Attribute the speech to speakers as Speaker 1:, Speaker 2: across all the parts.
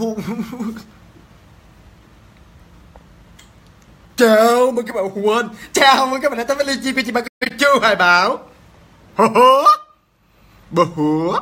Speaker 1: Chào mừng các bạn Huân. Chào mừng các bạn đã tới với livestream của chị Ba Chu Hải Bảo. Bờ hứa.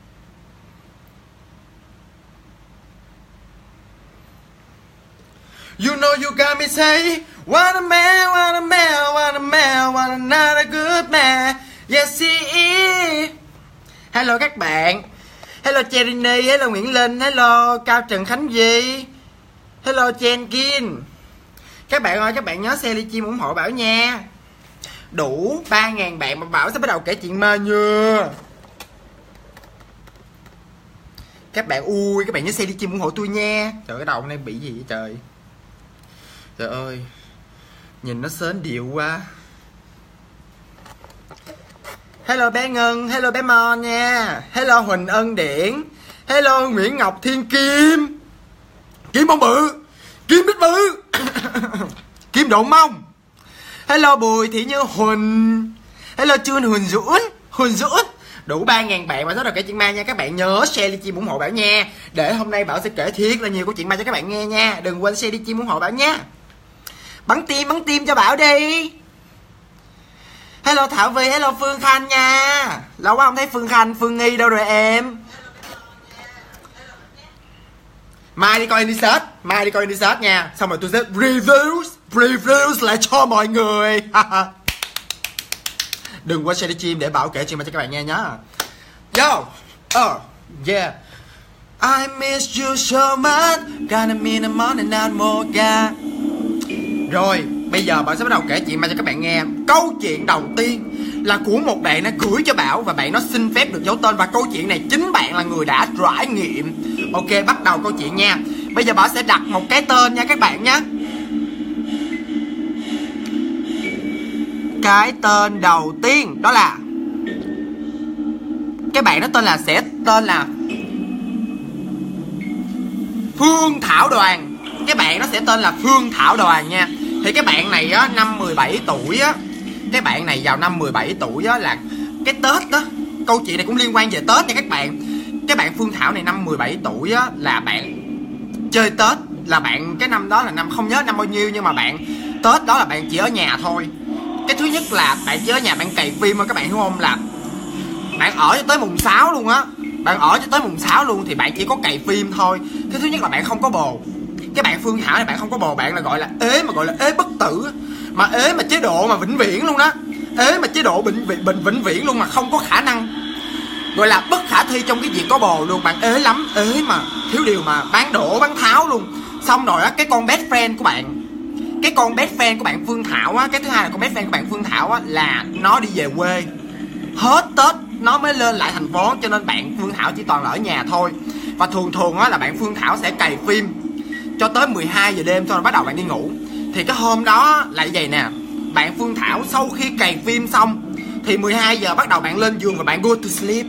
Speaker 1: You know you got me say what a man, what a man, what a man, what another good man. Yes he is. Hello các bạn. Hello Cherini, hello Nguyễn Linh, hello Cao Trần Khánh Duy, hello Jenkin. Các bạn ơi, các bạn nhớ share livestream ủng hộ Bảo nha. Đủ 3.000 bạn mà Bảo sẽ bắt đầu kể chuyện ma nha. Các bạn ui, các bạn nhớ share livestream ủng hộ tôi nha. Trời, cái đầu hôm nay bị gì vậy trời. Trời ơi, nhìn nó sến điệu quá. Hello bé Ngân, hello bé Mon nha. Hello Huỳnh Ân Điển, hello Nguyễn Ngọc Thiên Kim. Kim bông bự, Kim bít bự. Kim độn mông. Hello Bùi Thị Như Huỳnh, hello Trương Huỳnh Dũng. Đủ 3.000 bạn mà rất là kể chuyện ma nha. Các bạn nhớ share livestream ủng hộ Bảo nha. Để hôm nay Bảo sẽ kể thiệt là nhiều câu chuyện ma cho các bạn nghe nha. Đừng quên share livestream ủng hộ Bảo nha. Bắn tim cho Bảo đi. Hello Thảo Vi, hello Phương Khanh nha. Lâu quá không thấy Phương Khanh, Phương Nghi đâu rồi em. Mai đi coi Indie nha. Xong rồi tôi sẽ reviews lại cho mọi người. Đừng quên share livestream để Bảo kể chuyện mà cho các bạn nghe nhá. Yo, yeah. I miss you so much, gonna mean the morning and more. Rồi, bây giờ Bảo sẽ bắt đầu kể chuyện mà cho các bạn nghe. Câu chuyện đầu tiên là của một bạn nó gửi cho Bảo và bạn nó xin phép được giấu tên. Và câu chuyện này chính bạn là người đã trải nghiệm. Ok, bắt đầu câu chuyện nha. Bây giờ Bảo sẽ đặt một cái tên nha các bạn nhé. Cái tên đầu tiên đó là, cái bạn đó sẽ tên là Phương Thảo Đoàn. Cái bạn nó sẽ tên là Phương Thảo Đoàn nha. Thì cái bạn này á, năm 17 tuổi á. Cái bạn này vào năm 17 tuổi á là cái Tết đó. Câu chuyện này cũng liên quan về Tết nha các bạn. Cái bạn Phương Thảo này năm 17 tuổi á là bạn chơi Tết. Là bạn, cái năm đó là năm, không nhớ năm bao nhiêu, nhưng mà bạn Tết đó là bạn chỉ ở nhà thôi. Cái thứ nhất là bạn chỉ ở nhà bạn cày phim thôi các bạn hiểu không. Là bạn ở cho tới mùng 6 luôn á. Bạn ở cho tới mùng 6 luôn thì bạn chỉ có cày phim thôi. Cái thứ nhất là bạn không có bồ. Cái bạn Phương Thảo này bạn không có bồ. Bạn là gọi là ế, mà gọi là ế bất tử. Mà ế mà chế độ mà vĩnh viễn luôn đó. Ế mà chế độ vĩnh viễn luôn, mà không có khả năng, gọi là bất khả thi trong cái việc có bồ luôn. Bạn ế lắm, ế mà thiếu điều mà bán đổ bán tháo luôn. Xong rồi á, cái con best friend của bạn, cái con best friend của bạn Phương Thảo á, cái thứ hai là con best friend của bạn Phương Thảo á, là nó đi về quê. Hết Tết nó mới lên lại thành phố, cho nên bạn Phương Thảo chỉ toàn là ở nhà thôi. Và thường á là bạn Phương Thảo sẽ cày phim cho tới 12 giờ đêm, xong rồi bắt đầu bạn đi ngủ. Thì cái hôm đó là vậy nè, bạn Phương Thảo sau khi cày phim xong thì 12 giờ bắt đầu bạn lên giường và bạn go to sleep.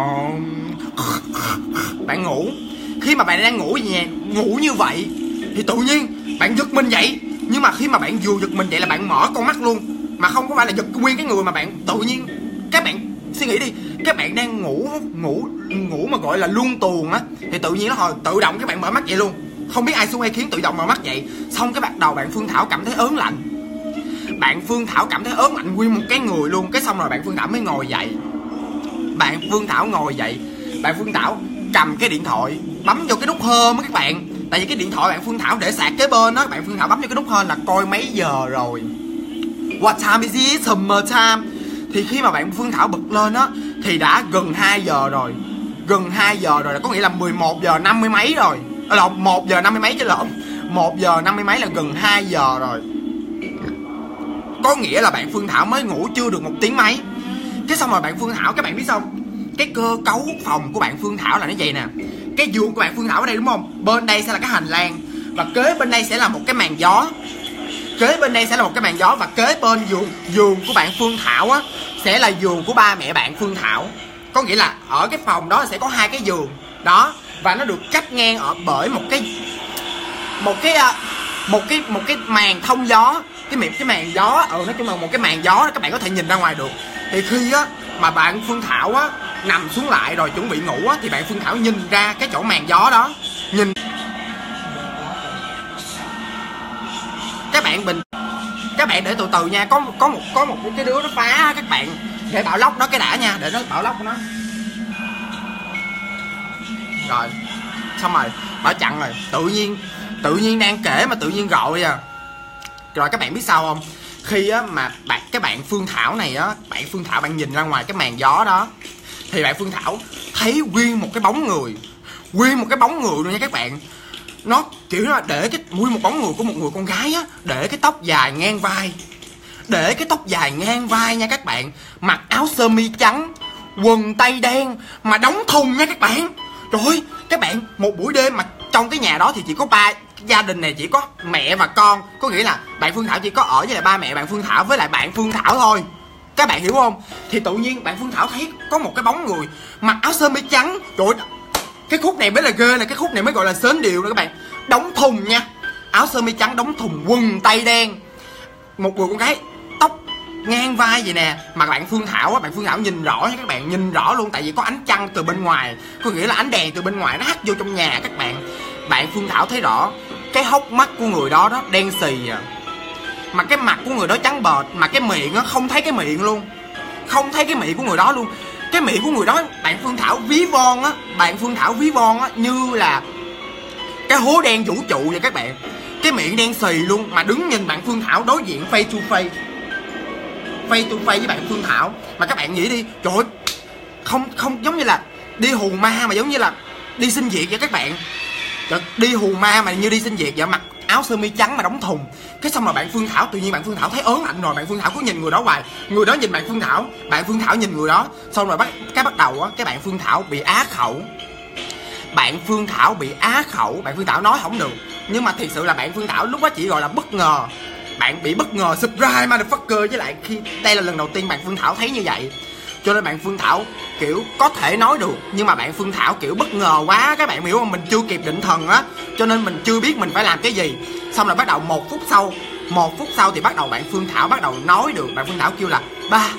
Speaker 1: Bạn ngủ. Khi mà bạn đang ngủ như vậy thì tự nhiên bạn giật mình dậy. Nhưng mà khi mà bạn vừa giật mình vậy là bạn mở con mắt luôn, mà không có phải là giật nguyên cái người, mà bạn tự nhiên, các bạn suy nghĩ đi, các bạn đang ngủ mà gọi là luân tuồng á, thì tự nhiên nó hồi tự động các bạn mở mắt vậy luôn, không biết ai xuống hay khiến tự động mở mắt vậy. Xong cái bắt đầu bạn Phương Thảo cảm thấy ớn lạnh. Bạn Phương Thảo cảm thấy ớn lạnh nguyên một cái người luôn. Cái xong rồi bạn Phương Thảo mới ngồi dậy. Bạn Phương Thảo ngồi dậy, bạn Phương Thảo cầm cái điện thoại bấm vô cái nút home á các bạn. Tại vì cái điện thoại bạn Phương Thảo để sạc kế bên đó, bạn Phương Thảo bấm vô cái nút home là coi mấy giờ rồi. What time is it? Summer time. Thì khi mà bạn Phương Thảo bật lên á thì đã gần 2 giờ rồi. Gần 2 giờ rồi là có nghĩa là 11 giờ 50 mấy rồi. Lộn, 1 giờ 50 mấy chứ lộn. 1 giờ 50 mấy là gần 2 giờ rồi. Có nghĩa là bạn Phương Thảo mới ngủ chưa được 1 tiếng mấy. Cái xong rồi bạn Phương Thảo, các bạn biết sao, cái cơ cấu phòng của bạn Phương Thảo là nó vậy nè. Cái giường của bạn Phương Thảo ở đây đúng không? Bên đây sẽ là cái hành lang, và kế bên đây sẽ là một cái màn gió. Kế bên đây sẽ là một cái màn gió, và kế bên giường của bạn Phương Thảo á sẽ là giường của ba mẹ bạn Phương Thảo. Có nghĩa là ở cái phòng đó sẽ có 2 cái giường đó, và nó được cắt ngang ở bởi một cái màn thông gió. Cái màn gió, nói chung là một cái màn gió đó, các bạn có thể nhìn ra ngoài được. Thì khi á mà bạn Phương Thảo á nằm xuống lại rồi chuẩn bị ngủ á, thì bạn Phương Thảo nhìn ra cái chỗ màn gió đó, nhìn bạn các bạn để từ từ nha, có một cái đứa nó phá các bạn, để Bảo lóc nó cái đã nha, để nó Bảo lóc nó. Rồi xong rồi Bảo chặn rồi, tự nhiên đang kể mà tự nhiên gọi à. Rồi các bạn biết sao không, khi á mà cái bạn Phương Thảo này á, bạn Phương Thảo bạn nhìn ra ngoài cái màn gió đó, thì bạn Phương Thảo thấy nguyên một cái bóng người luôn nha các bạn. Nó kiểu là để cái nguyên một bóng người của một người con gái á, để cái tóc dài ngang vai nha các bạn, mặc áo sơ mi trắng, quần tây đen mà đóng thùng nha các bạn. Trời ơi các bạn, một buổi đêm mà trong cái nhà đó thì chỉ có gia đình này chỉ có mẹ và con, có nghĩa là bạn Phương Thảo chỉ có ở với lại ba mẹ bạn Phương Thảo với lại bạn Phương Thảo thôi, các bạn hiểu không? Thì tự nhiên bạn Phương Thảo thấy có một cái bóng người mặc áo sơ mi trắng. Trời ơi, cái khúc này mới là ghê, là cái khúc này mới gọi là sến điệu nè các bạn. Đóng thùng nha, áo sơ mi trắng đóng thùng, quần tây đen, một người con gái tóc ngang vai vậy nè. Mà bạn Phương Thảo á, bạn Phương Thảo nhìn rõ nha các bạn, nhìn rõ luôn, tại vì có ánh trăng từ bên ngoài, có nghĩa là ánh đèn từ bên ngoài nó hắt vô trong nhà các bạn. Bạn Phương Thảo thấy rõ cái hốc mắt của người đó đen xì à, mà cái mặt của người đó trắng bệch, mà cái miệng á không thấy cái miệng luôn, không thấy cái miệng của người đó luôn. Cái miệng của người đó bạn Phương Thảo ví von á như là cái hố đen vũ trụ vậy các bạn. Cái miệng đen xì luôn, mà đứng nhìn bạn Phương Thảo đối diện face to face với bạn Phương Thảo. Mà các bạn nghĩ đi, trời ơi, không giống như là đi hù ma mà giống như là đi xin việc vậy các bạn. Trời, đi hù ma mà như đi xin việc vậy, mặc áo sơ mi trắng mà đóng thùng. Cái xong rồi bạn Phương Thảo, tự nhiên bạn Phương Thảo thấy ớn lạnh rồi, bạn Phương Thảo cứ nhìn người đó hoài, người đó nhìn bạn Phương Thảo nhìn người đó. Xong rồi bắt đầu á, cái bạn Phương Thảo bị á khẩu. Bạn Phương Thảo nói không được, nhưng mà thiệt sự là bạn Phương Thảo lúc đó chỉ gọi là bất ngờ. Bạn bị bất ngờ surprise motherfucker, với lại khi đây là lần đầu tiên bạn Phương Thảo thấy như vậy, cho nên bạn Phương Thảo kiểu có thể nói được, nhưng mà bạn Phương Thảo kiểu bất ngờ quá, các bạn hiểu không? Mình chưa kịp định thần á, cho nên mình chưa biết mình phải làm cái gì. Xong rồi bắt đầu một phút sau thì bắt đầu bạn Phương Thảo bắt đầu nói được. Bạn Phương Thảo kêu là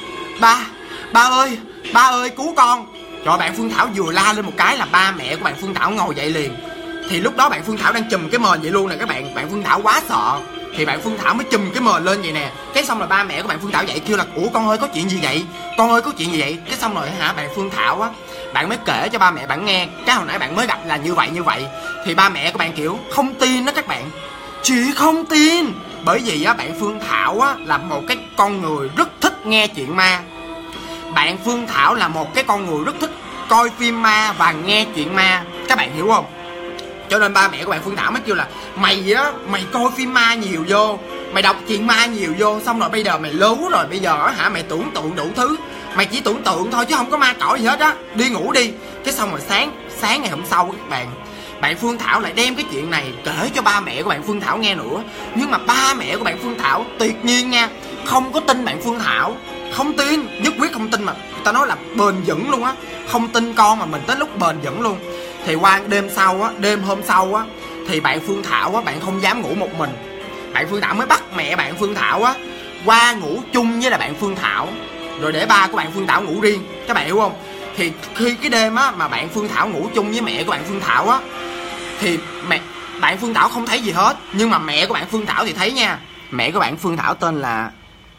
Speaker 1: ba ơi cứu con. Rồi bạn Phương Thảo vừa la lên một cái là ba mẹ của bạn Phương Thảo ngồi dậy liền. Thì lúc đó bạn Phương Thảo đang chùm cái mền vậy luôn nè các bạn. Bạn Phương Thảo quá sợ, thì bạn Phương Thảo mới chùm cái mền lên vậy nè. Cái xong rồi ba mẹ của bạn Phương Thảo dậy kêu là ủa con ơi có chuyện gì vậy, Cái xong rồi hả, bạn Phương Thảo á, bạn mới kể cho ba mẹ bạn nghe cái hồi nãy bạn mới gặp là như vậy. Thì ba mẹ của bạn kiểu không tin đó các bạn, chị không tin. Bởi vì á, bạn Phương Thảo á là một cái con người rất thích nghe chuyện ma. Bạn Phương Thảo là một cái con người rất thích coi phim ma và nghe chuyện ma, các bạn hiểu không? Cho nên ba mẹ của bạn Phương Thảo mới kêu là mày coi phim ma nhiều vô, mày đọc chuyện ma nhiều vô, xong rồi bây giờ mày lớn rồi, bây giờ hả mày tưởng tượng đủ thứ, mày chỉ tưởng tượng thôi chứ không có ma cõi gì hết á, đi ngủ đi. Cái xong rồi sáng ngày hôm sau các bạn Phương Thảo lại đem cái chuyện này kể cho ba mẹ của bạn Phương Thảo nghe nữa. Nhưng mà ba mẹ của bạn Phương Thảo tuyệt nhiên nha, không có tin bạn Phương Thảo, không tin, nhất quyết không tin, mà ta nói là bền vững luôn á, không tin con mà mình tới lúc bền vững luôn. Thì qua đêm hôm sau á, thì bạn Phương Thảo á, bạn không dám ngủ một mình. Bạn Phương Thảo mới bắt mẹ bạn Phương Thảo á qua ngủ chung với là bạn Phương Thảo, rồi để ba của bạn Phương Thảo ngủ riêng, các bạn hiểu không? Thì khi cái đêm á mà bạn Phương Thảo ngủ chung với mẹ của bạn Phương Thảo á, thì bạn Phương Thảo không thấy gì hết, nhưng mà mẹ của bạn Phương Thảo thì thấy nha. Mẹ của bạn Phương Thảo tên là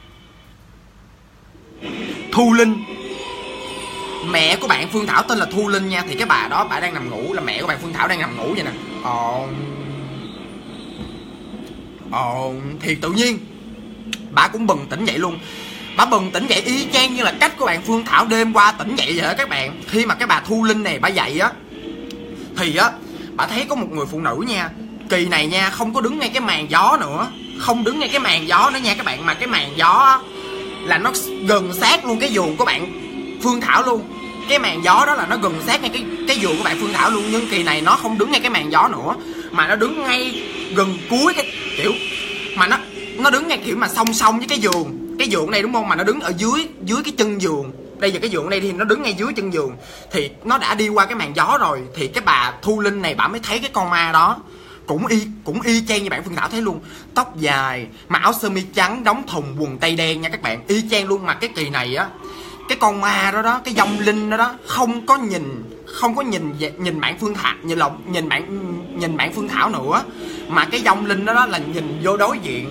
Speaker 1: Thu Linh. Mẹ của bạn Phương Thảo tên là Thu Linh nha. Thì cái bà đó, bà đang nằm ngủ, là mẹ của bạn Phương Thảo đang nằm ngủ vậy nè. Thì tự nhiên bà cũng bừng tỉnh dậy luôn. Bà bừng tỉnh dậy y chang như là cách của bạn Phương Thảo đêm qua tỉnh dậy vậy đó các bạn. Khi mà cái bà Thu Linh này bà dậy á, thì á bà thấy có một người phụ nữ nha. Kỳ này nha, không có đứng ngay cái màn gió nữa, nha các bạn. Mà cái màn gió á là nó gần sát luôn cái giường của bạn Phương Thảo luôn. Cái màn gió đó là nó gần sát ngay cái giường của bạn Phương Thảo luôn. Nhưng kỳ này nó không đứng ngay cái màn gió nữa, mà nó đứng ngay gần cuối cái kiểu, mà nó đứng ngay kiểu mà song song với cái giường này đúng không, mà nó đứng ở dưới cái chân giường. Đây giờ cái giường này thì nó đứng ngay dưới chân giường, thì nó đã đi qua cái màn gió rồi. Thì cái bà Thu Linh này bà mới thấy cái con ma đó cũng y chang như bạn Phương Thảo thấy luôn. Tóc dài, mặc áo sơ mi trắng, đóng thùng, quần tây đen nha các bạn, y chang luôn. Mà cái kỳ này á, cái con ma đó, cái vong linh đó không có nhìn bạn Phương Thảo, nhìn bạn Phương Thảo nữa, mà cái vong linh đó là nhìn vô đối diện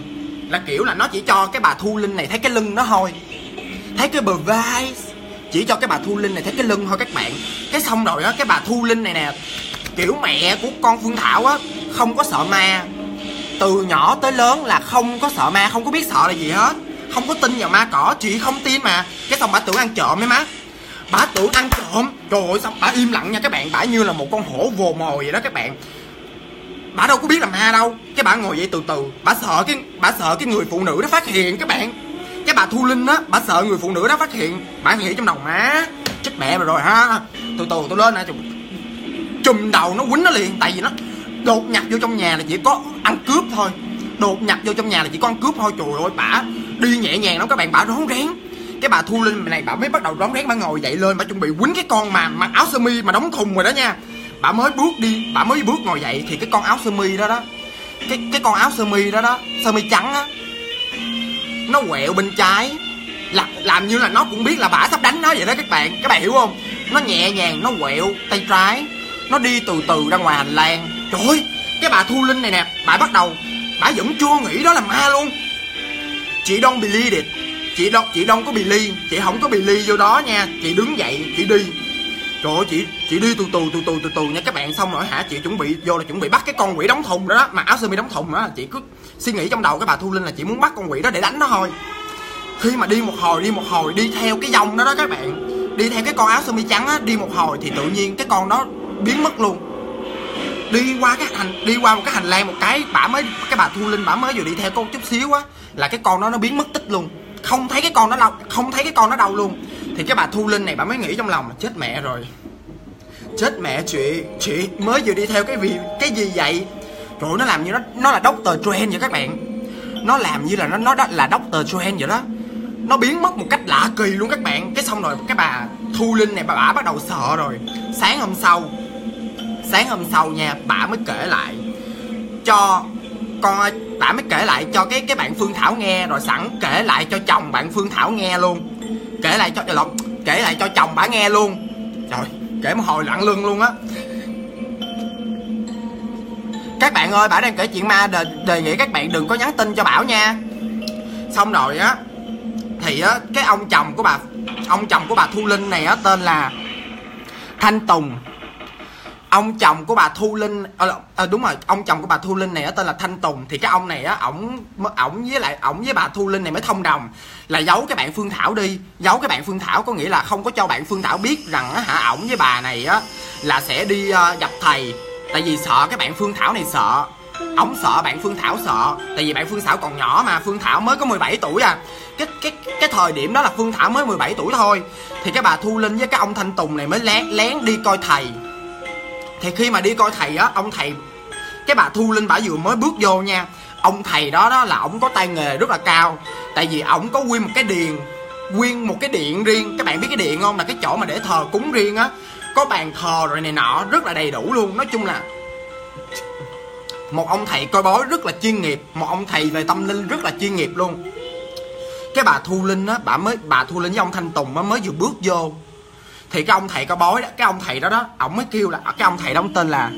Speaker 1: là kiểu là nó chỉ cho cái bà Thu Linh này thấy cái lưng nó thôi, thấy cái bờ vai, chỉ cho cái bà Thu Linh này thấy cái lưng thôi các bạn. Cái xong rồi á, cái bà Thu Linh này nè, kiểu mẹ của con Phương Thảo á, không có sợ ma. Từ nhỏ tới lớn là không có sợ ma, không có biết sợ là gì hết, không có tin vào ma cỏ, chị không tin mà. Cái xong bà tưởng ăn trộm ấy má, bà tưởng ăn trộm. Trời ơi, xong bà im lặng nha các bạn, bà như là một con hổ vồ mồi vậy đó các bạn. Bà đâu có biết là ma đâu. Cái bà ngồi vậy từ từ, bà sợ cái người phụ nữ đó phát hiện các bạn. Cái bà Thu Linh á, bà sợ người phụ nữ đó phát hiện. Bà nghĩ trong đầu má, chết mẹ mà rồi ha, từ từ tôi lên nè, chùm đầu nó quýnh nó liền. Tại vì nó đột nhập vô trong nhà là chỉ có ăn cướp thôi, đột nhập vô trong nhà là chỉ có ăn cướp thôi. Trời ơi, bà đi nhẹ nhàng lắm các bạn, bà rón rén. Cái bà Thu Linh này bà mới bắt đầu rón rén, bà ngồi dậy lên, bà chuẩn bị quýnh cái con mà mặc áo sơ mi mà đóng thùng rồi đó nha. Bà mới bước ngồi dậy thì cái con áo sơ mi đó đó, cái con áo sơ mi đó đó, sơ mi trắng á, nó quẹo bên trái, làm như là nó cũng biết là bà sắp đánh nó vậy đó các bạn hiểu không? Nó nhẹ nhàng nó quẹo tay trái, nó đi từ từ ra ngoài hành lang. Trời ơi, cái bà Thu Linh này nè, bà bà vẫn chưa nghĩ đó là ma luôn. Chị don't believe it, chị don't có believe, chị không có believe vô đó nha. Chị đứng dậy chị đi, trời ơi, chị đi từ từ nha các bạn. Xong rồi hả, chị chuẩn bị bắt cái con quỷ đóng thùng đó, mà áo sơ mi đóng thùng đó. Chị cứ suy nghĩ trong đầu cái bà Thu Linh là chị muốn bắt con quỷ đó để đánh nó thôi. Khi mà đi một hồi đi theo cái dòng đó đó các bạn, đi theo cái con áo sơ mi trắng á, đi một hồi thì tự nhiên cái con đó biến mất luôn. Đi qua một cái hành lang một cái, cái bà Thu Linh mới vừa đi theo con chút xíu á, là cái con đó nó biến mất tích luôn. Không thấy cái con nó đâu luôn. Thì cái bà Thu Linh này bà mới nghĩ trong lòng, chết mẹ rồi, chết mẹ, chị mới vừa đi theo cái gì vậy. Rồi nó làm như nó là Dr. Strange vậy các bạn. Nó làm như là nó là Dr. Strange vậy đó. Nó biến mất một cách lạ kỳ luôn các bạn. Cái xong rồi cái bà Thu Linh này bà bắt đầu sợ rồi. Sáng hôm sau nha, bà mới kể lại cho cái bạn Phương Thảo nghe, rồi sẵn kể lại cho chồng bạn Phương Thảo nghe luôn. Kể lại cho chồng bà nghe luôn. Trời, kể một hồi lặng lưng luôn á. Các bạn ơi, bà đang kể chuyện ma, đề nghị các bạn đừng có nhắn tin cho Bảo nha. Xong rồi á, thì á, cái ông chồng của bà Thu Linh này á, tên là Thanh Tùng. Ông chồng của bà Thu Linh, đúng rồi, ông chồng của bà Thu Linh này á, tên là Thanh Tùng. Thì cái ông này á, ổng với bà Thu Linh này mới thông đồng là giấu cái bạn Phương Thảo đi. Giấu cái bạn Phương Thảo có nghĩa là không có cho bạn Phương Thảo biết rằng á hả, ổng với bà này á là sẽ đi gặp thầy. Tại vì sợ cái bạn Phương Thảo này sợ. Ổng sợ bạn Phương Thảo sợ. Tại vì bạn Phương Thảo còn nhỏ mà, Phương Thảo mới có 17 tuổi à. Cái thời điểm đó là Phương Thảo mới 17 tuổi thôi. Thì cái bà Thu Linh với cái ông Thanh Tùng này mới lén đi coi thầy. Thì khi mà đi coi thầy á, ông thầy, cái bà Thu Linh bả vừa mới bước vô nha, ông thầy đó là ổng có tay nghề rất là cao. Tại vì ổng có nguyên một cái điện riêng. Các bạn biết cái điện không? Là cái chỗ mà để thờ cúng riêng á. Có bàn thờ rồi này nọ, rất là đầy đủ luôn. Nói chung là một ông thầy coi bói rất là chuyên nghiệp, một ông thầy về tâm linh rất là chuyên nghiệp luôn. Cái bà Thu Linh á, bà Thu Linh với ông Thanh Tùng mới vừa bước vô thì cái ông thầy coi bói đó, cái ông thầy đó ổng mới kêu là, cái ông thầy đó ông tên là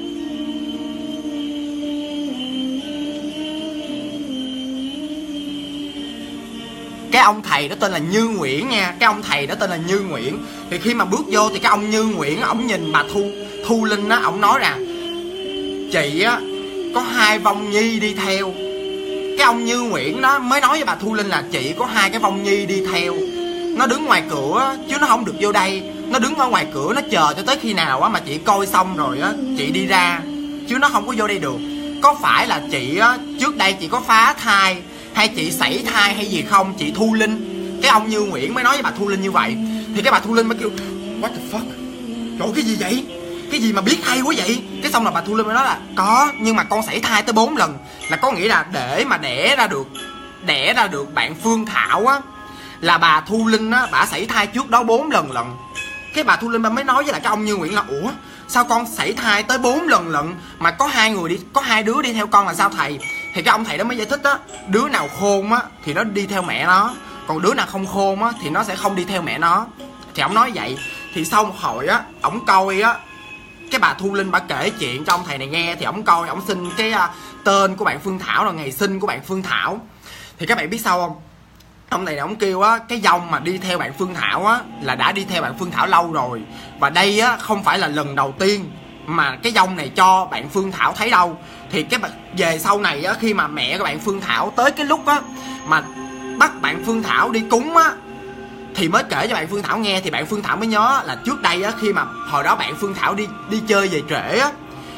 Speaker 1: cái ông thầy đó tên là Như Nguyễn nha. Cái ông thầy đó tên là Như Nguyễn. Thì khi mà bước vô thì cái ông Như Nguyễn ổng nhìn bà Thu Linh á, ổng nói rằng chị á có 2 vong nhi đi theo. Cái ông Như Nguyễn đó mới nói với bà Thu Linh là chị có 2 cái vong nhi đi theo. Nó đứng ngoài cửa chứ nó không được vô đây. Nó đứng ở ngoài cửa nó chờ cho tới khi nào á mà chị coi xong rồi á chị đi ra, chứ nó không có vô đây được. Có phải là chị á trước đây chị có phá thai hay chị sảy thai hay gì không chị Thu Linh? Cái ông Như Nguyễn mới nói với bà Thu Linh như vậy. Thì cái bà Thu Linh mới kêu what the fuck, trời, cái gì vậy, cái gì mà biết hay quá vậy. Cái xong là bà Thu Linh mới nói là có, nhưng mà con sảy thai tới 4 lần. Là có nghĩa là để mà đẻ ra được bạn Phương Thảo á, là bà Thu Linh á, bà sảy thai trước đó 4 lần lận. Cái bà Thu Linh mới nói với lại cái ông Như Nguyễn là ủa sao con sảy thai tới 4 lần lận mà có 2 đứa đi theo con là sao thầy? Thì cái ông thầy đó mới giải thích á, đứa nào khôn á thì nó đi theo mẹ nó, còn đứa nào không khôn á thì nó sẽ không đi theo mẹ nó. Thì ông nói vậy. Thì sau một hồi á, ổng coi á, cái bà Thu Linh bà kể chuyện cho ông thầy này nghe. Thì ổng coi, ổng xin cái tên của bạn Phương Thảo rồi ngày sinh của bạn Phương Thảo. Thì các bạn biết sao không? Ông này ông kêu á, cái dông mà đi theo bạn Phương Thảo á là đã đi theo bạn Phương Thảo lâu rồi. Và đây á không phải là lần đầu tiên mà cái dông này cho bạn Phương Thảo thấy đâu. Thì cái về sau này á, khi mà mẹ của bạn Phương Thảo tới cái lúc á mà bắt bạn Phương Thảo đi cúng á, thì mới kể cho bạn Phương Thảo nghe. Thì bạn Phương Thảo mới nhớ là trước đây á, khi mà hồi đó bạn Phương Thảo đi chơi về trễ á,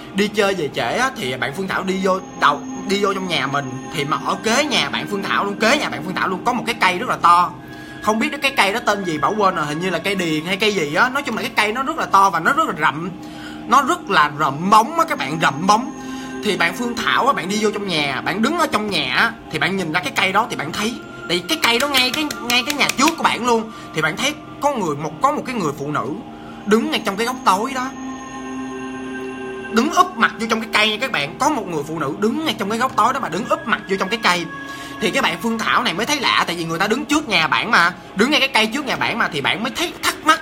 Speaker 1: thì bạn Phương Thảo đi vô trong nhà mình. Thì mà ở kế nhà bạn Phương Thảo luôn, có một cái cây rất là to. Không biết cái cây đó tên gì, bảo quên rồi, hình như là cây điền hay cây gì á. Nói chung là cái cây nó rất là to và nó rất là rậm. Nó rất là rậm bóng á các bạn, rậm bóng. Thì bạn Phương Thảo á, bạn đi vô trong nhà, bạn đứng ở trong nhà á, thì bạn nhìn ra cái cây đó thì bạn thấy, thì cái cây đó ngay cái nhà trước của bạn luôn, thì bạn thấy có một cái người phụ nữ đứng ngay trong cái góc tối đó, đứng úp mặt vô trong cái cây nha các bạn. Có một người phụ nữ đứng ngay trong cái góc tối đó mà đứng úp mặt vô trong cái cây. Thì cái bạn Phương Thảo này mới thấy lạ, tại vì người ta đứng trước nhà bạn mà, đứng ngay cái cây trước nhà bạn mà, thì bạn mới thấy thắc mắc.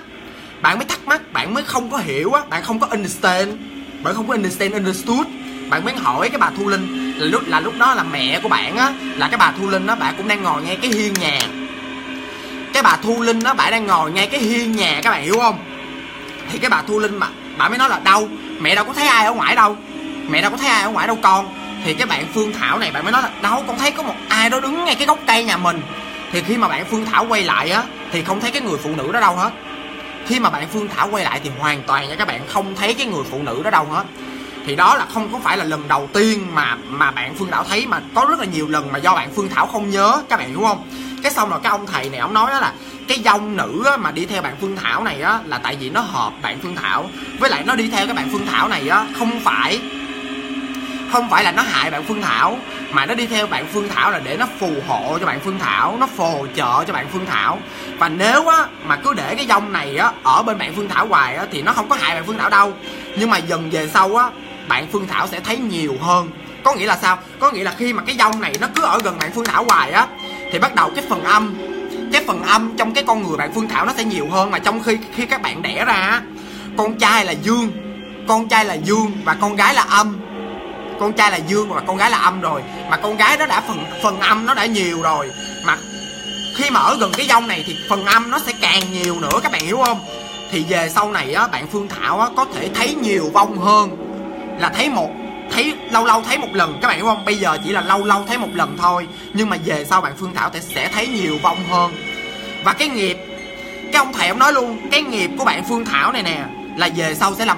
Speaker 1: Bạn mới không có hiểu á, bạn không có understand, understood. Bạn mới hỏi cái bà Thu Linh, là lúc đó là mẹ của bạn á, là cái bà Thu Linh đó, bà cũng đang ngồi ngay cái hiên nhà. Cái bà Thu Linh đó, bà đang ngồi ngay cái hiên nhà, các bạn hiểu không? Thì cái bà Thu Linh mà bà mới nói là đâu, mẹ đâu có thấy ai ở ngoài đâu con. Thì cái bạn Phương Thảo này, bạn mới nói là đâu, con thấy có một ai đó đứng ngay cái gốc cây nhà mình. Thì khi mà bạn Phương Thảo quay lại á, thì không thấy cái người phụ nữ đó đâu hết. Khi mà bạn Phương Thảo quay lại thì hoàn toàn nha các bạn, không thấy cái người phụ nữ đó đâu hết. Thì đó là không có phải là lần đầu tiên mà bạn Phương Thảo thấy, mà có rất là nhiều lần mà do bạn Phương Thảo không nhớ, các bạn hiểu không? Cái xong rồi cái ông thầy này ông nói đó là cái dông nữ á, mà đi theo bạn Phương Thảo này á, là tại vì nó hợp bạn Phương Thảo. Với lại nó đi theo cái bạn Phương Thảo này á, không phải là nó hại bạn Phương Thảo, mà nó đi theo bạn Phương Thảo là để nó phù hộ cho bạn Phương Thảo, nó phù trợ cho bạn Phương Thảo. Và nếu á mà cứ để cái dông này á ở bên bạn Phương Thảo hoài á, thì nó không có hại bạn Phương Thảo đâu. Nhưng mà dần về sau á, bạn Phương Thảo sẽ thấy nhiều hơn. Có nghĩa là sao? Có nghĩa là khi mà cái dông này nó cứ ở gần bạn Phương Thảo hoài á, thì bắt đầu cái phần âm trong cái con người bạn Phương Thảo nó sẽ nhiều hơn. Mà trong khi các bạn đẻ ra á, con trai là dương và con gái là âm. Con trai là dương và con gái là âm rồi, mà con gái nó đã phần âm nó đã nhiều rồi, mà khi mà ở gần cái dông này thì phần âm nó sẽ càng nhiều nữa, các bạn hiểu không? Thì về sau này á, bạn Phương Thảo á có thể thấy nhiều vong hơn là thấy lâu thấy một lần, các bạn hiểu không? Bây giờ chỉ là lâu thấy một lần thôi, nhưng mà về sau bạn Phương Thảo sẽ thấy nhiều vong hơn. Và cái nghiệp, cái ông thầy ông nói luôn, cái nghiệp của bạn Phương Thảo này nè là về sau sẽ làm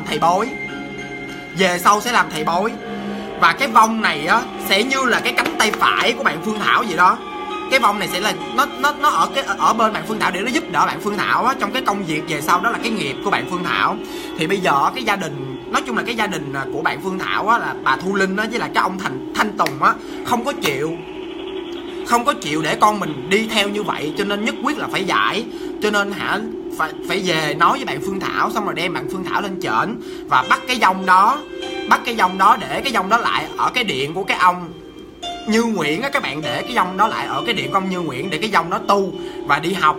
Speaker 1: thầy bói. Và cái vong này á sẽ như là cái cánh tay phải của bạn Phương Thảo vậy đó. Cái vong này sẽ là nó ở bên bạn Phương Thảo để nó giúp đỡ bạn Phương Thảo á, trong cái công việc về sau, đó là cái nghiệp của bạn Phương Thảo. Thì bây giờ cái gia đình, nói chung là cái gia đình của bạn Phương Thảo á, là bà Thu Linh á với lại cái ông Thanh Tùng á, không có chịu để con mình đi theo như vậy, cho nên nhất quyết là phải giải. Cho nên phải về nói với bạn Phương Thảo, xong rồi đem bạn Phương Thảo lên trển và bắt cái dông đó để cái dông đó lại ở cái điện của cái ông Như Nguyễn á các bạn, để cái dông đó lại ở cái điện của ông Như Nguyễn, để cái dông đó tu và đi học.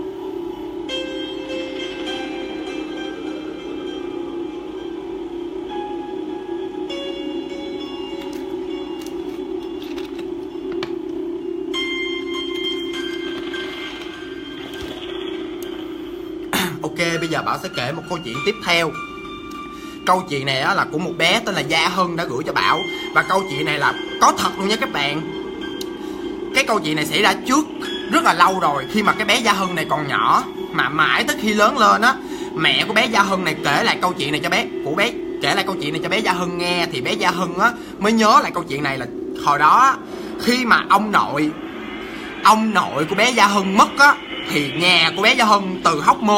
Speaker 1: Ok, bây giờ Bảo sẽ kể một câu chuyện tiếp theo. Câu chuyện này á, là của một bé tên là Gia Hân đã gửi cho Bảo. Và câu chuyện này là có thật luôn nha các bạn. Cái câu chuyện này xảy ra trước rất là lâu rồi, khi mà cái bé Gia Hân này còn nhỏ. Mà mãi tới khi lớn lên á, mẹ của bé Gia Hân này kể lại câu chuyện này cho bé Gia Hân nghe. Thì bé Gia Hân á mới nhớ lại câu chuyện này là hồi đó khi mà ông nội của bé Gia Hân mất á, thì nhà của bé Gia Hân từ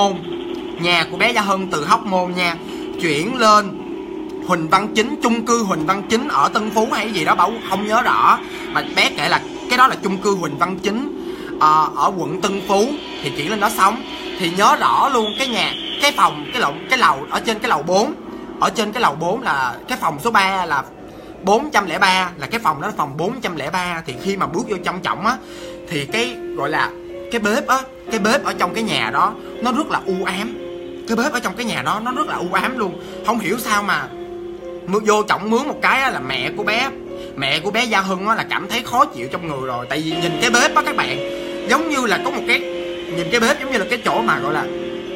Speaker 1: Hóc Môn nha, chuyển lên Huỳnh Văn Chính, chung cư Huỳnh Văn Chính ở Tân Phú hay gì đó, Bảo không nhớ rõ. Mà bé kể là cái đó là chung cư Huỳnh Văn Chính ở quận Tân Phú, thì chuyển lên đó sống. Thì nhớ rõ luôn cái lầu ở trên cái lầu 4. Ở trên cái lầu 4 là cái phòng số 3 là 403, là cái phòng đó là phòng 403. Thì khi mà bước vô trong trọng á, thì cái gọi là cái bếp ở trong cái nhà đó nó rất là u ám. Nó rất là u ám luôn. Không hiểu sao mà vô trọng mướn một cái là mẹ của bé mẹ của bé Gia Hưng á là cảm thấy khó chịu trong người rồi. Tại vì nhìn cái bếp á các bạn, giống như là có một cái, nhìn cái bếp giống như là cái chỗ mà gọi là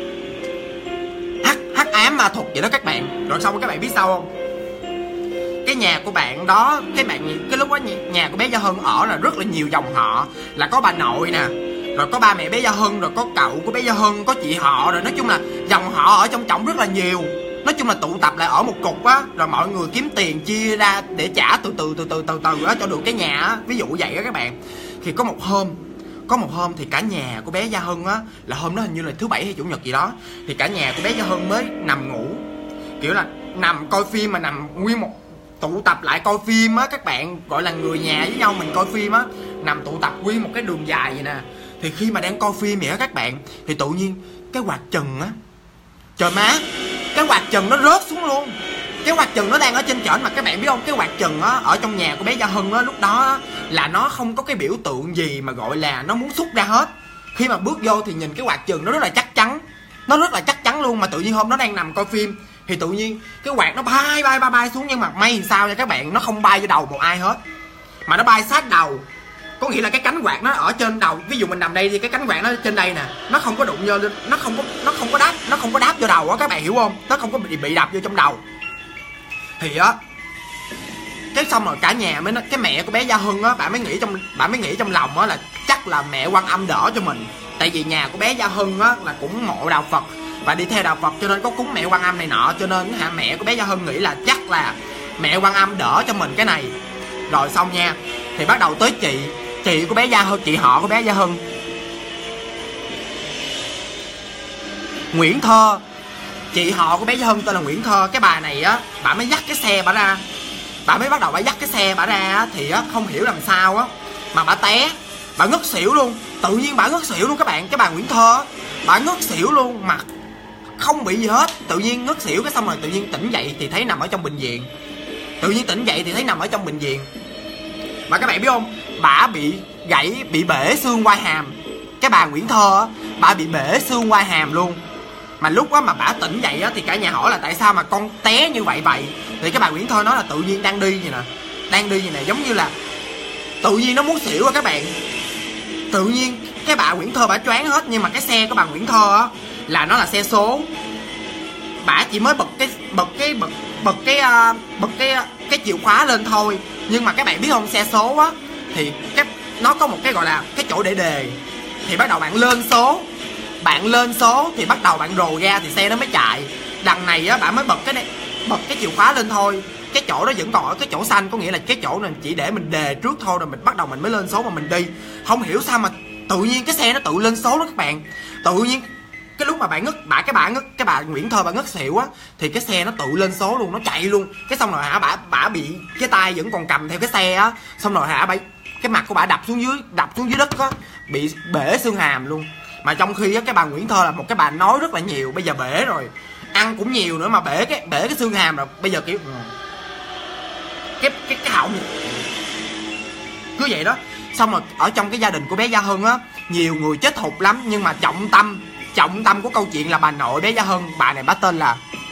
Speaker 1: hắc ám ma thuật vậy đó các bạn. Rồi xong các bạn biết sao không? Cái nhà của bạn đó, cái lúc đó nhà của bé Gia Hưng ở là rất là nhiều dòng họ, là có bà nội nè, rồi có ba mẹ bé Gia Hưng, rồi có cậu của bé Gia Hưng, có chị họ, rồi nói chung là dòng họ ở trong trọng rất là nhiều. Nói chung là tụ tập lại ở một cục á, rồi mọi người kiếm tiền chia ra để trả từ từ á cho được cái nhà á, ví dụ vậy á các bạn. Thì có một hôm thì cả nhà của bé Gia Hưng á, là hôm đó hình như là thứ bảy hay chủ nhật gì đó, thì cả nhà của bé Gia Hưng mới nằm ngủ, kiểu là nằm coi phim, mà nằm nguyên một tụ tập lại coi phim á các bạn, gọi là người nhà với nhau mình coi phim á, nằm tụ tập nguyên một cái đường dài vậy nè. Thì khi mà đang coi phim vậy á các bạn, thì tự nhiên cái quạt trần á, trời má, cái quạt trần nó rớt xuống luôn. Cái quạt trần nó đang ở trên trển mà các bạn biết không, cái quạt trần á ở trong nhà của bé Gia Hưng á, lúc đó á, là nó không có cái biểu tượng gì mà gọi là nó muốn xúc ra hết. Khi mà bước vô thì nhìn cái quạt trần nó rất là chắc chắn, nó rất là chắc chắn luôn. Mà tự nhiên hôm nó đang nằm coi phim thì tự nhiên cái quạt nó bay xuống, nhưng mà may làm sao nha các bạn, nó không bay vô đầu một ai hết, mà nó bay sát đầu. Có nghĩa là cái cánh quạt nó ở trên đầu, ví dụ mình nằm đây thì cái cánh quạt nó trên đây nè, nó không có đụng vô, nó không có đáp vô đầu á, các bạn hiểu không? Nó không có bị đập vô trong đầu. Thì á, cái xong rồi cả nhà mới nói, cái mẹ của bé Gia Hưng á, bà mới nghĩ trong lòng á là chắc là mẹ Quan Âm đỡ cho mình. Tại vì nhà của bé Gia Hưng á là cũng mộ đạo Phật và đi theo đạo Phật, cho nên có cúng mẹ Quan Âm này nọ, cho nên mẹ của bé Gia Hưng nghĩ là chắc là mẹ Quan Âm đỡ cho mình cái này. Rồi xong nha, thì bắt đầu tới chị của bé Gia Hưng, chị họ của bé Gia Hưng, Nguyễn Thơ, chị họ của bé Gia Hưng tên là Nguyễn Thơ. Cái bà này á, bà mới dắt cái xe bà ra, bà mới bắt đầu bà dắt cái xe bà ra, thì á không hiểu làm sao á mà bà té, bà ngất xỉu luôn. Tự nhiên bà ngất xỉu luôn các bạn, cái bà Nguyễn Thơ, bà ngất xỉu luôn mà không bị gì hết. Tự nhiên ngất xỉu, cái xong rồi tự nhiên tỉnh dậy thì thấy nằm ở trong bệnh viện. Mà các bạn biết không, bà bị bể xương quai hàm. Cái bà Nguyễn Thơ á, bà bị bể xương quai hàm luôn. Mà lúc á mà bà tỉnh dậy á thì cả nhà hỏi là tại sao mà con té như vậy. Thì cái bà Nguyễn Thơ nói là tự nhiên đang đi vậy nè, giống như là tự nhiên nó muốn xỉu á các bạn. Tự nhiên cái bà Nguyễn Thơ bà choáng hết, nhưng mà cái xe của bà Nguyễn Thơ á là nó là xe số. Bà chỉ mới bật cái chìa khóa lên thôi. Nhưng mà các bạn biết không, xe số á thì nó có một cái gọi là cái chỗ để đề. Thì bắt đầu bạn lên số thì bắt đầu bạn rồ ra thì xe nó mới chạy. Đằng này á bạn mới bật cái chìa khóa lên thôi, cái chỗ đó vẫn còn ở cái chỗ xanh, có nghĩa là cái chỗ này chỉ để mình đề trước thôi, rồi mình bắt đầu mình mới lên số mà mình đi. Không hiểu sao mà tự nhiên cái xe nó tự lên số đó các bạn. Tự nhiên cái lúc mà bạn ngất, cái bà Nguyễn Thơ bà ngất xỉu á, thì cái xe nó tự lên số luôn, nó chạy luôn. Cái xong rồi bả bị cái tay vẫn còn cầm theo cái xe á, xong rồi cái mặt của bả đập xuống dưới đất á, bị bể xương hàm luôn. Mà trong khi á cái bà Nguyễn Thơ là một cái bà nói rất là nhiều, bây giờ bể rồi, ăn cũng nhiều nữa mà bể cái xương hàm rồi, bây giờ kiểu cái họng cứ vậy đó. Xong rồi ở trong cái gia đình của bé Gia Hưng á, nhiều người chết hụt lắm, nhưng mà trọng tâm của câu chuyện là bà nội bé Gia Hưng. Bà này bà tên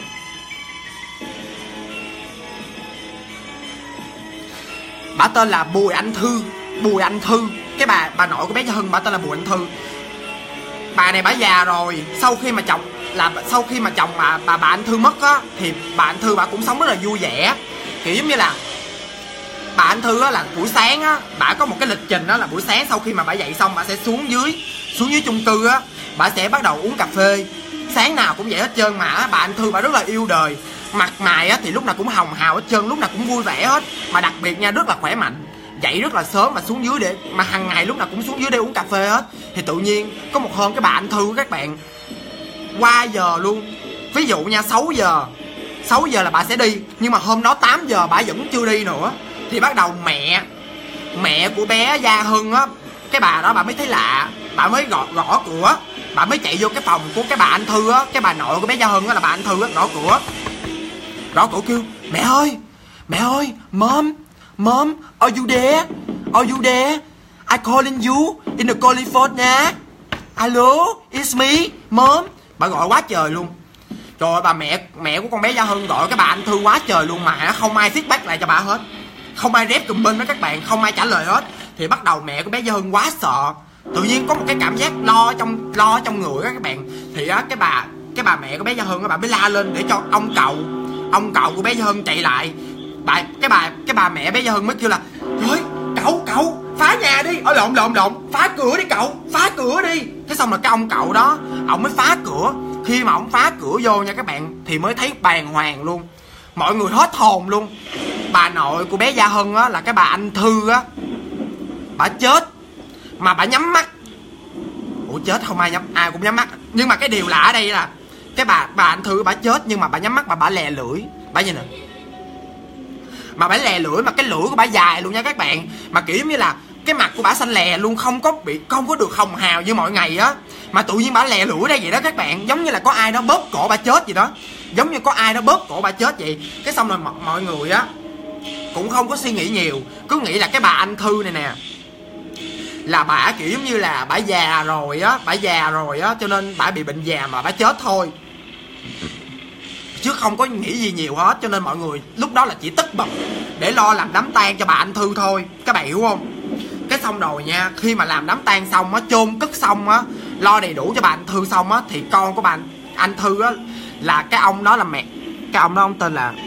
Speaker 1: là Bùi Anh Thư. Cái bà nội của bé Gia Hưng bà tên là Bùi Anh Thư. Bà này bà già rồi, sau khi mà chồng bà Anh Thư mất á, thì bà Anh Thư bà cũng sống rất là vui vẻ. Kiểu giống như là bà Anh Thư á, là buổi sáng á, bà có một cái lịch trình đó là buổi sáng sau khi mà bà dậy xong, bà sẽ xuống dưới chung cư á, bà sẽ bắt đầu uống cà phê. Sáng nào cũng vậy hết trơn. Mà bà Anh Thư bà rất là yêu đời, mặt mày á thì lúc nào cũng hồng hào hết trơn, lúc nào cũng vui vẻ hết. Mà đặc biệt nha, rất là khỏe mạnh, dậy rất là sớm mà xuống dưới mà hàng ngày lúc nào cũng xuống dưới để uống cà phê hết. Thì tự nhiên có một hôm cái bà Anh Thư các bạn qua giờ luôn. Ví dụ nha, 6 giờ là bà sẽ đi, nhưng mà hôm đó 8 giờ bà vẫn chưa đi nữa. Thì bắt đầu mẹ của bé Gia Hưng á, cái bà đó bà mới thấy lạ, bà mới gõ cửa, bà mới chạy vô cái phòng của cái bà Anh Thư á, cái bà nội của bé Gia Hưng á là bà Anh Thư á, gõ cửa kêu mẹ ơi, mom, are you there? I calling you in the California. Hello, it's me, mom. Bà gọi quá trời luôn. Trời ơi, bà mẹ của con bé Gia Hưng gọi cái bà Anh Thư quá trời luôn, mà không ai feedback lại cho bà hết. không ai rep comment đó các bạn, không ai trả lời hết. Thì bắt đầu mẹ của bé Gia Hân quá sợ, tự nhiên có một cái cảm giác lo ở trong người đó các bạn. Thì á cái bà mẹ của bé Gia Hân á, bà mới la lên để cho ông cậu của bé Gia Hân chạy lại. Cái bà mẹ bé Gia Hân mới kêu là thôi cậu phá nhà đi, lộn phá cửa đi cậu, phá cửa đi. Thế xong rồi cái ông cậu đó ông mới phá cửa. Khi mà ông phá cửa vô nha các bạn thì mới thấy bàng hoàng luôn, mọi người hết hồn luôn. Bà nội của bé Gia Hân á là cái bà Anh Thư á, bà chết mà bà nhắm mắt. Ủa chết không ai cũng nhắm mắt. Nhưng mà cái điều lạ ở đây là cái bà Anh Thư bà chết nhưng mà bà nhắm mắt mà bà lè lưỡi. Bà như nè, mà bà lè lưỡi mà cái lưỡi của bà dài luôn nha các bạn. Mà kiểu như là cái mặt của bà xanh lè luôn, không có được hồng hào như mọi ngày á. Mà tự nhiên bà lè lưỡi đây vậy đó các bạn, giống như là có ai đó bóp cổ bà chết vậy đó, giống như có ai đó bóp cổ bà chết vậy. Cái xong rồi mọi người á cũng không có suy nghĩ nhiều, cứ nghĩ là cái bà Anh Thư này nè là bà kiểu giống như là bà già rồi á, cho nên bà bị bệnh già mà bà chết thôi, chứ không có nghĩ gì nhiều hết. Cho nên mọi người lúc đó là chỉ tất bật để lo làm đám tang cho bà Anh Thư thôi, các bạn hiểu không? Cái xong rồi nha, khi mà làm đám tang xong á, chôn cất xong á, lo đầy đủ cho bà Anh Thư xong á, thì con của bà Anh Thư á là cái ông đó là mẹ, cái ông đó ông tên là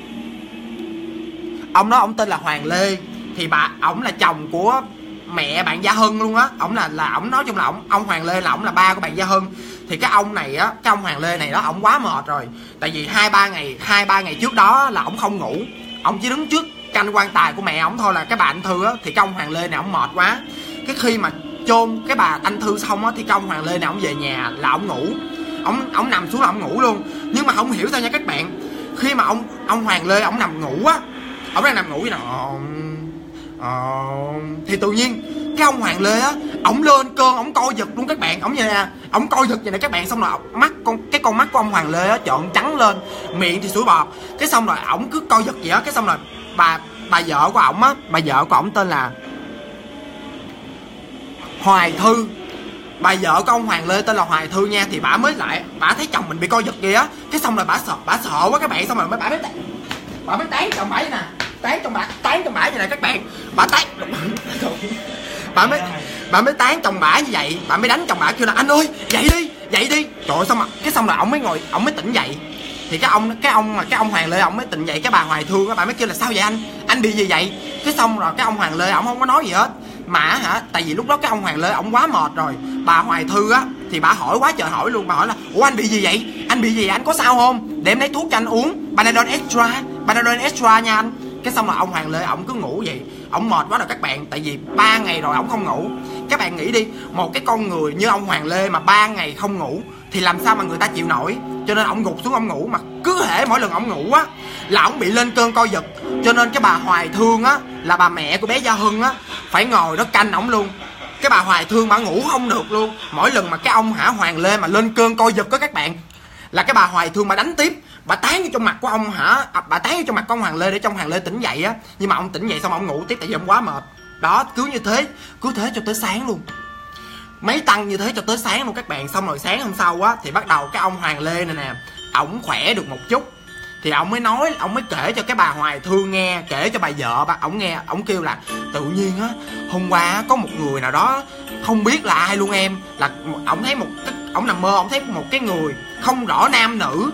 Speaker 1: ông tên là Hoàng Lê. Thì ổng là chồng của mẹ bạn Gia Hân luôn á. Ổng là ổng, nói chung là ông Hoàng Lê là ổng là ba của bạn Gia Hân. Thì cái ông này á, cái ông Hoàng Lê này đó, ổng quá mệt rồi. Tại vì hai ba ngày trước đó là ổng không ngủ, ổng chỉ đứng trước canh quan tài của mẹ ổng thôi, là cái bà Anh Thư á. Thì cái ông Hoàng Lê này ổng mệt quá, cái khi mà chôn cái bà Anh Thư xong á, thì cái ông Hoàng Lê này ổng về nhà là ổng ngủ, ổng nằm xuống là ổng ngủ luôn. Nhưng mà không hiểu sao nha các bạn, khi mà ông Hoàng Lê ổng nằm ngủ á, ổng đang nằm ngủ vậy nè, thì tự nhiên cái ông Hoàng Lê á, ổng lên cơn, ổng coi giật luôn các bạn. Ổng vậy nè, ổng coi giật vậy nè các bạn. Xong rồi con mắt của ông Hoàng Lê á trợn trắng lên, miệng thì sủi bọt. Cái xong rồi ổng cứ coi giật vậy á. Cái xong rồi bà vợ của ổng á, bà vợ của ổng tên là Hoài Thư. Bà vợ của ông Hoàng Lê tên là Hoài Thư nha. Thì bà mới lại, bà thấy chồng mình bị coi giật kìa á. Cái xong rồi bà sợ quá các bạn. Xong rồi bà mới tán chồng bà vậy nè, tán chồng bả vậy nè các bạn. Bà mới tán chồng bả như vậy. Bà mới đánh chồng bả, kêu là anh ơi dậy đi. Trời ơi, xong rồi ổng mới ngồi, ổng mới tỉnh dậy. Thì cái ông Hoàng Lê ổng mới tỉnh dậy. Cái bà Hoài Thương á, bà mới kêu là sao vậy anh bị gì vậy? Cái xong rồi cái ông Hoàng Lê ổng không có nói gì hết. Mà hả, tại vì lúc đó cái ông Hoàng Lê ổng quá mệt rồi. Bà Hoài Thư á thì bà hỏi quá trời hỏi luôn. Bà hỏi là ủa anh bị gì vậy, anh có sao không, để em lấy thuốc cho anh uống, Panadol extra nha anh. Cái xong rồi ông Hoàng Lê ổng cứ ngủ vậy, ổng mệt quá rồi các bạn. Tại vì 3 ngày rồi ổng không ngủ. Các bạn nghĩ đi, một cái con người như ông Hoàng Lê mà 3 ngày không ngủ thì làm sao mà người ta chịu nổi. Cho nên ổng gục xuống ổng ngủ. Mà cứ hễ mỗi lần ổng ngủ á là ổng bị lên cơn co giật. Cho nên cái bà Hoài Thương á, là bà mẹ của bé Gia Hân á, phải ngồi đó canh ổng luôn. Cái bà Hoài Thương bà ngủ không được luôn. Mỗi lần mà cái ông Hoàng Lê mà lên cơn co giật á các bạn, là cái bà Hoài Thương bà đánh tiếp, bà tán vô trong mặt của ông bà tán vô trong mặt của ông Hoàng Lê để cho ông Hoàng Lê tỉnh dậy á. Nhưng mà ông tỉnh dậy xong ông ngủ tiếp, tại vì ông quá mệt đó. Cứ thế cho tới sáng luôn, mấy tăng như thế cho tới sáng luôn các bạn. Xong rồi sáng hôm sau á thì bắt đầu cái ông Hoàng Lê này nè, ổng khỏe được một chút. Thì ổng mới kể cho cái bà Hoài Thương nghe, kể cho bà vợ ổng nghe. Ổng kêu là tự nhiên á, hôm qua có một người nào đó không biết là ai luôn em, là ổng thấy ổng nằm mơ, ổng thấy một cái người không rõ nam nữ,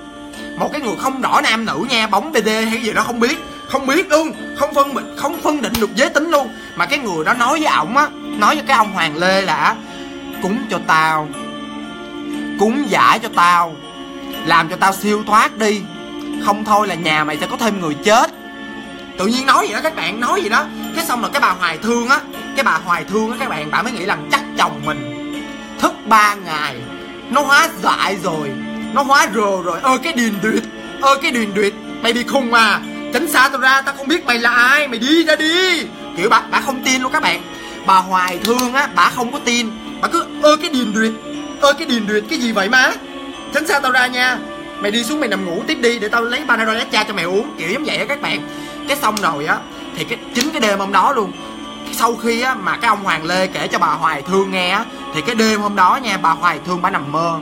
Speaker 1: nha, bóng BD hay gì đó không biết luôn, không phân định được giới tính luôn. Mà cái người đó nói với ổng á, nói với cái ông Hoàng Lê là cúng cho tao, cúng giải cho tao, làm cho tao siêu thoát đi, không thôi là nhà mày sẽ có thêm người chết. Tự nhiên nói vậy đó các bạn, nói vậy đó. Cái xong rồi cái bà Hoài Thương á, các bạn, bà mới nghĩ rằng chắc chồng mình thức 3 ngày nó hóa dại rồi, nó hóa rồ rồi. Cái điền duyệt, mày bị khùng à, tránh xa tao ra, tao không biết mày là ai, mày đi ra đi. Kiểu bà không tin luôn các bạn. Bà Hoài Thương á, bà không có tin. Bà cứ cái điền duyệt cái gì vậy má, tránh xa tao ra nha, mày đi xuống mày nằm ngủ tiếp đi, để tao lấy Panadol extra cho mày uống, kiểu giống vậy á các bạn. Cái xong rồi á thì chính cái đêm hôm đó luôn, sau khi á mà cái ông Hoàng Lê kể cho bà Hoài Thương nghe á, thì cái đêm hôm đó nha, bà Hoài Thương bà nằm mơ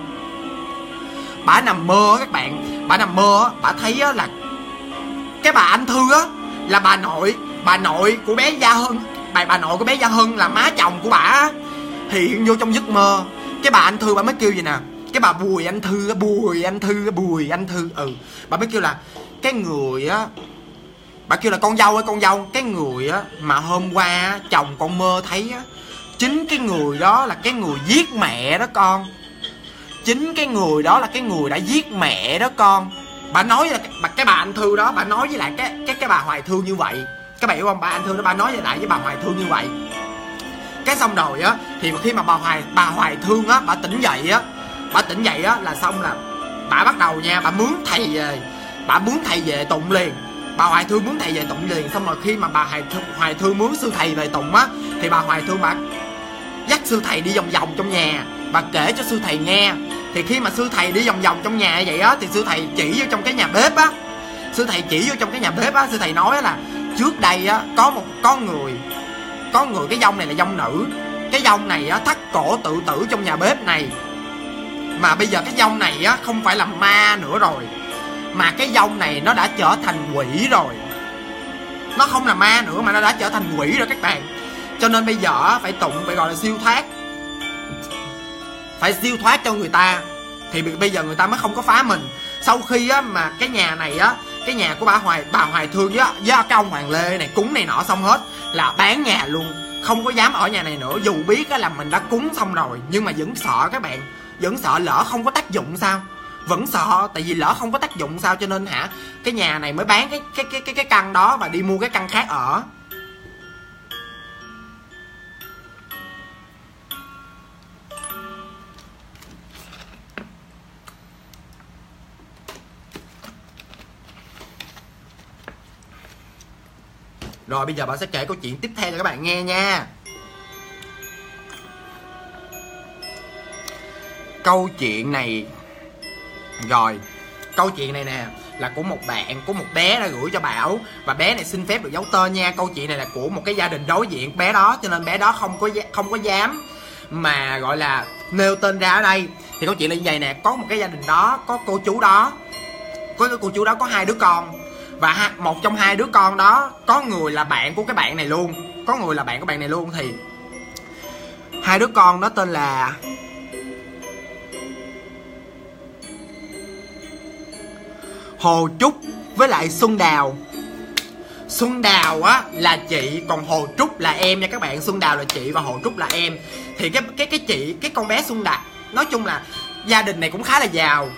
Speaker 1: các bạn. Bà nằm mơ á, bà thấy á là cái bà Anh Thư á là bà nội bà nội của bé Gia Hân, bà nội của bé Gia Hân là má chồng của bả hiện vô trong giấc mơ. Cái bà anh Thư bà mới kêu gì nè, cái bà Bùi Anh Thư, bà mới kêu là cái người á, bà kêu là con dâu, cái người á mà hôm qua chồng con mơ thấy á, chính cái người đó là cái người giết mẹ đó con. Chính cái người đó là cái người đã giết mẹ đó con. Bà nói là cái bà anh Thư đó, bà nói với lại cái bà Hoài Thương như vậy. Các bạn hiểu không? Bà anh Thư đó bà nói lại với bà Hoài Thương như vậy. Cái xong rồi á, thì khi mà bà Hoài Thương á, bà tỉnh dậy á là xong là bà bắt đầu nha, bà mướn thầy về tụng liền. Bà Hoài Thương mướn thầy về tụng liền. Xong rồi khi mà bà Hoài Thương mướn sư thầy về tụng á, thì bà Hoài Thương bà dắt sư thầy đi vòng vòng trong nhà, bà kể cho sư thầy nghe. Thì khi mà sư thầy đi vòng vòng trong nhà vậy á, thì sư thầy chỉ vô trong cái nhà bếp á, sư thầy nói là trước đây á có người cái dông này là dông nữ, cái dông này á thắt cổ tự tử trong nhà bếp này. Mà bây giờ cái dông này á không phải là ma nữa rồi, mà cái dông này nó đã trở thành quỷ rồi. Nó không là ma nữa mà nó đã trở thành quỷ rồi các bạn. Cho nên bây giờ phải tụng, phải gọi là siêu thoát, phải siêu thoát cho người ta, thì bây giờ người ta mới không có phá mình. Sau khi á mà cái nhà này á, cái nhà của bà Hoài Thương với cái ông Hoàng Lê này cúng này nọ xong hết là bán nhà luôn, không có dám ở nhà này nữa. Dù biết á là mình đã cúng xong rồi nhưng mà vẫn sợ các bạn, vẫn sợ lỡ không có tác dụng sao, vẫn sợ. Tại vì lỡ không có tác dụng sao cho nên cái nhà này mới bán cái căn đó và đi mua cái căn khác ở. Rồi bây giờ bà sẽ kể câu chuyện tiếp theo cho các bạn nghe nha. Câu chuyện này nè là của một bé đã gửi cho Bảo, và bé này xin phép được giấu tên nha. Câu chuyện này là của một cái gia đình đối diện bé đó, cho nên bé đó không có dám mà gọi là nêu tên ra ở đây. Thì câu chuyện là như vậy nè, có một cái gia đình đó, có cô chú đó có 2 đứa con. Và một trong 2 đứa con đó có người là bạn của cái bạn này luôn, thì 2 đứa con đó tên là Hồ Trúc với lại Xuân Đào. Xuân Đào á là chị, còn Hồ Trúc là em nha các bạn. Xuân Đào là chị và Hồ Trúc là em. Thì cái con bé Xuân Đào, nói chung là gia đình này cũng khá là giàu,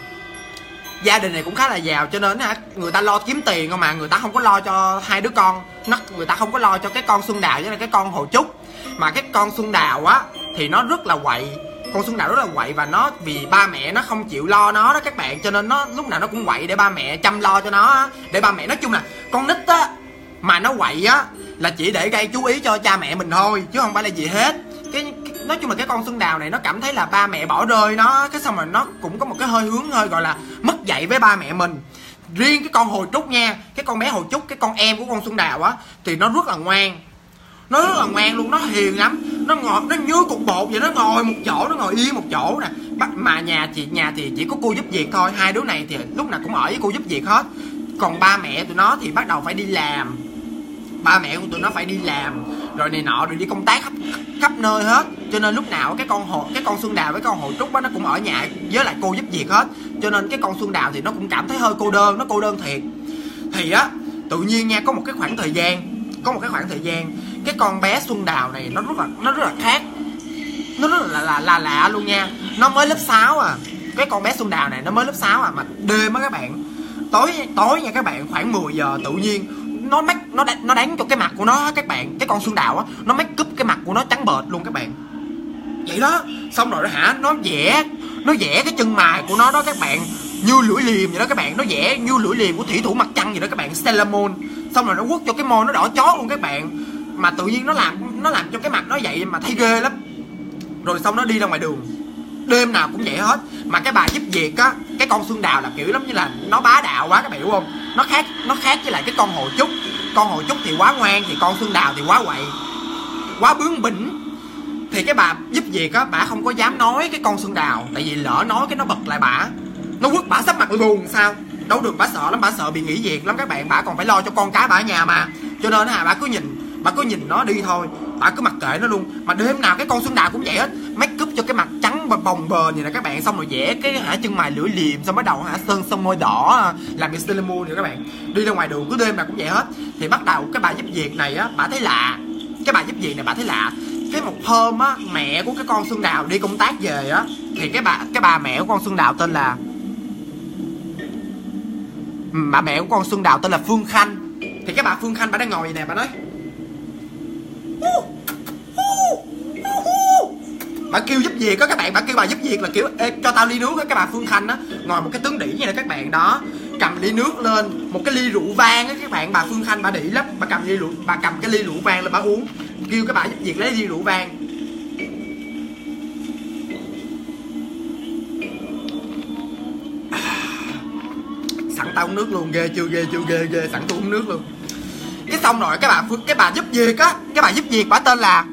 Speaker 1: cho nên người ta lo kiếm tiền không mà người ta không có lo cho 2 đứa con, người ta không có lo cho cái con Xuân Đào với lại cái con Hồ Trúc. Mà cái con Xuân Đào á thì nó rất là quậy, và nó vì ba mẹ nó không chịu lo nó đó các bạn, cho nên nó lúc nào nó cũng quậy để ba mẹ chăm lo cho nó, để ba mẹ, nói chung là con nít á mà nó quậy á là chỉ để gây chú ý cho cha mẹ mình thôi chứ không phải là gì hết. Nói chung là cái con Xuân Đào này nó cảm thấy là ba mẹ bỏ rơi nó, cái xong rồi nó cũng có một cái hơi gọi là mất dạy với ba mẹ mình. Riêng cái con Hồ Trúc nha, cái con bé Hồ Trúc, cái con em của con Xuân Đào á, thì nó rất là ngoan, luôn, nó hiền lắm, nó như cục bột vậy, nó ngồi một chỗ, nó ngồi yên một chỗ nè. Mà nhà thì chỉ có cô giúp việc thôi, 2 đứa này thì lúc nào cũng ở với cô giúp việc hết. Còn ba mẹ tụi nó thì bắt đầu phải đi làm, rồi này nọ, rồi đi công tác khắp nơi hết, cho nên lúc nào cái con Xuân Đào với con Hồ Trúc á nó cũng ở nhà với lại cô giúp việc hết. Cho nên cái con Xuân Đào thì nó cũng cảm thấy hơi cô đơn, nó cô đơn thiệt. Thì á tự nhiên nha, có một cái khoảng thời gian cái con bé Xuân Đào này nó rất là khác, nó rất là lạ luôn nha. Nó mới lớp 6 à, cái con bé Xuân Đào này nó mới lớp 6 à, mà đêm á các bạn, tối nha các bạn, khoảng 10 giờ tự nhiên nó đánh cho cái mặt của nó các bạn. Cái con Xuân Đào á nó make up cái mặt của nó trắng bệch luôn các bạn, vậy đó. Xong rồi nó vẽ cái chân mày của nó đó các bạn, như lưỡi liềm vậy đó các bạn. Nó vẽ như lưỡi liềm của thủy thủ mặt trăng vậy đó các bạn, Sailor Moon. Xong rồi nó quất cho cái môi nó đỏ chót luôn các bạn. Mà tự nhiên nó làm cho cái mặt nó vậy mà thấy ghê lắm. Rồi xong nó đi ra ngoài đường đêm nào cũng vậy hết. Mà cái bà giúp việc á, cái con Xuân Đào là kiểu lắm như là nó bá đạo quá, các bạn hiểu không? Nó khác với lại cái con Hồ Trúc. Con Hồ Trúc thì quá ngoan, thì con Xuân Đào thì quá quậy, quá bướng bỉnh. Thì cái bà giúp việc á, bà không có dám nói cái con Xuân Đào, tại vì lỡ nói cái nó bật lại bả, nó quất bả sắp mặt luôn sao. Đâu được, bả sợ lắm, bả sợ bị nghỉ việc lắm các bạn. Bả còn phải lo cho con cái bả ở nhà mà, Cho nên bà cứ nhìn nó đi thôi, bà cứ mặc kệ nó luôn. Mà đêm nào cái con Xuân Đào cũng vậy hết, make up cho cái mặt trắng bồng bềnh vậy nè các bạn, xong rồi vẽ cái chân mày lưỡi liềm, xong bắt đầu sơn son môi đỏ, làm cái Sailor Moon vậy các bạn. Đi ra ngoài đường cứ đêm nào cũng vậy hết. Thì bắt đầu cái bà giúp việc này á, bà thấy lạ. Bà thấy lạ. Cái một hôm á, mẹ của cái con Xuân Đào đi công tác về á, thì cái bà mẹ của con Xuân Đào tên là bà mẹ của con Xuân Đào tên là Phương Khanh. Thì cái bà Phương Khanh bà đang ngồi vậy nè, bà nói bà kêu giúp việc á các bạn, bà kêu bà giúp việc là kiểu ê, cho tao ly nước á. Cái bà Phương Khanh á ngồi một cái tướng đỉ như này các bạn đó, cầm ly nước lên, một cái ly rượu vang á các bạn. Bà Phương Khanh bà đỉ lắm, bà cầm cái ly rượu vang lên bà uống, kêu cái bà giúp việc lấy ly rượu vang. Sẵn tao uống nước luôn, ghê chưa, sẵn tôi uống nước luôn. Cái xong rồi cái bà giúp việc á, cái bà giúp việc bà tên là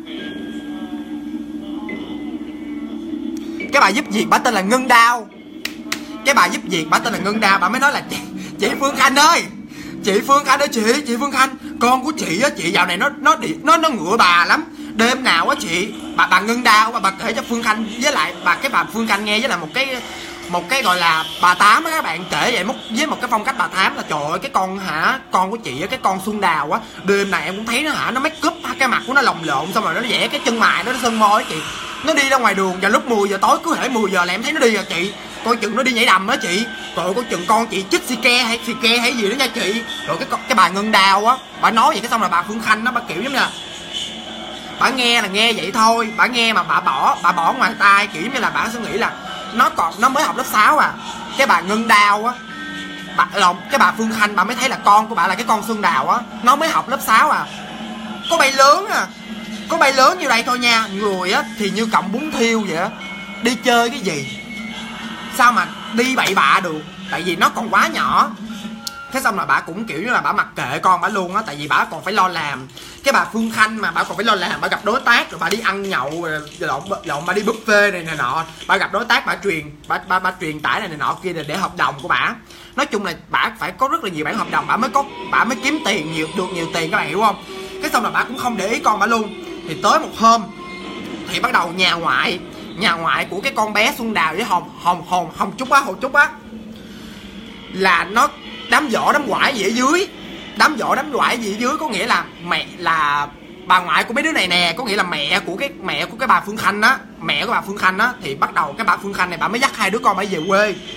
Speaker 1: Ngân Đao. Cái bà giúp việc bà tên là Ngân Đao, bà mới nói là chị Phương Khanh ơi, chị Phương Khanh, con của chị á, chị dạo này nó ngựa bà lắm. Đêm nào á chị, bà Ngân Đao bà kể cho Phương Khanh với lại bà Phương Khanh nghe, với lại một cái gọi là bà Tám á các bạn, kể vậy với một cái phong cách bà Tám là trời ơi cái con của chị á, cái con Xuân Đào á, đêm này em cũng thấy nó nó make up cái mặt của nó lồng lộn, xong rồi nó vẽ cái chân mày nó sơn môi á chị. Nó đi ra ngoài đường vào lúc 10 giờ tối, cứ hễ 10 giờ là em thấy nó đi rồi chị. Coi chừng nó đi nhảy đầm đó chị. Rồi coi chừng con chị chích xì ke hay gì đó nha chị. Rồi cái bà Ngân Đào á, bà nói vậy cái xong rồi bà Phương Khanh á, bà kiểu giống như là bà nghe là nghe vậy thôi, bà nghe mà bà bỏ ngoài tai, kiểu như là bà sẽ nghĩ là nó mới học lớp 6 à. Cái bà Ngân Đào á, cái bà Phương Khanh bà mới thấy là con của bà là cái con Xuân Đào á, nó mới học lớp 6 à. Có bay lớn như đây thôi nha. Người á thì như cọng bún thiêu vậy á, đi chơi cái gì sao mà đi bậy bạ được, tại vì nó còn quá nhỏ. Thế xong là bà cũng kiểu như là bà mặc kệ con bà luôn á, tại vì bà còn phải lo làm. Cái bà Phương Khanh mà bà còn phải lo làm, bà gặp đối tác rồi bà đi ăn nhậu lộn bà đi buffet này nọ, bà gặp đối tác bà truyền tải này nọ kia để hợp đồng của bà. Nói chung là bà phải có rất là nhiều bản hợp đồng bà mới kiếm tiền được nhiều tiền, các bạn hiểu không? Cái xong là bà cũng không để ý con bà luôn. Thì tới một hôm thì bắt đầu nhà ngoại của cái con bé Xuân Đào với Hồng Trúc á là nó đám giỗ đám quải gì ở dưới. Có nghĩa là bà ngoại của mấy đứa này nè, có nghĩa là mẹ của cái bà Phương Khanh á, thì bắt đầu cái bà Phương Khanh này bà mới dắt hai đứa con bà về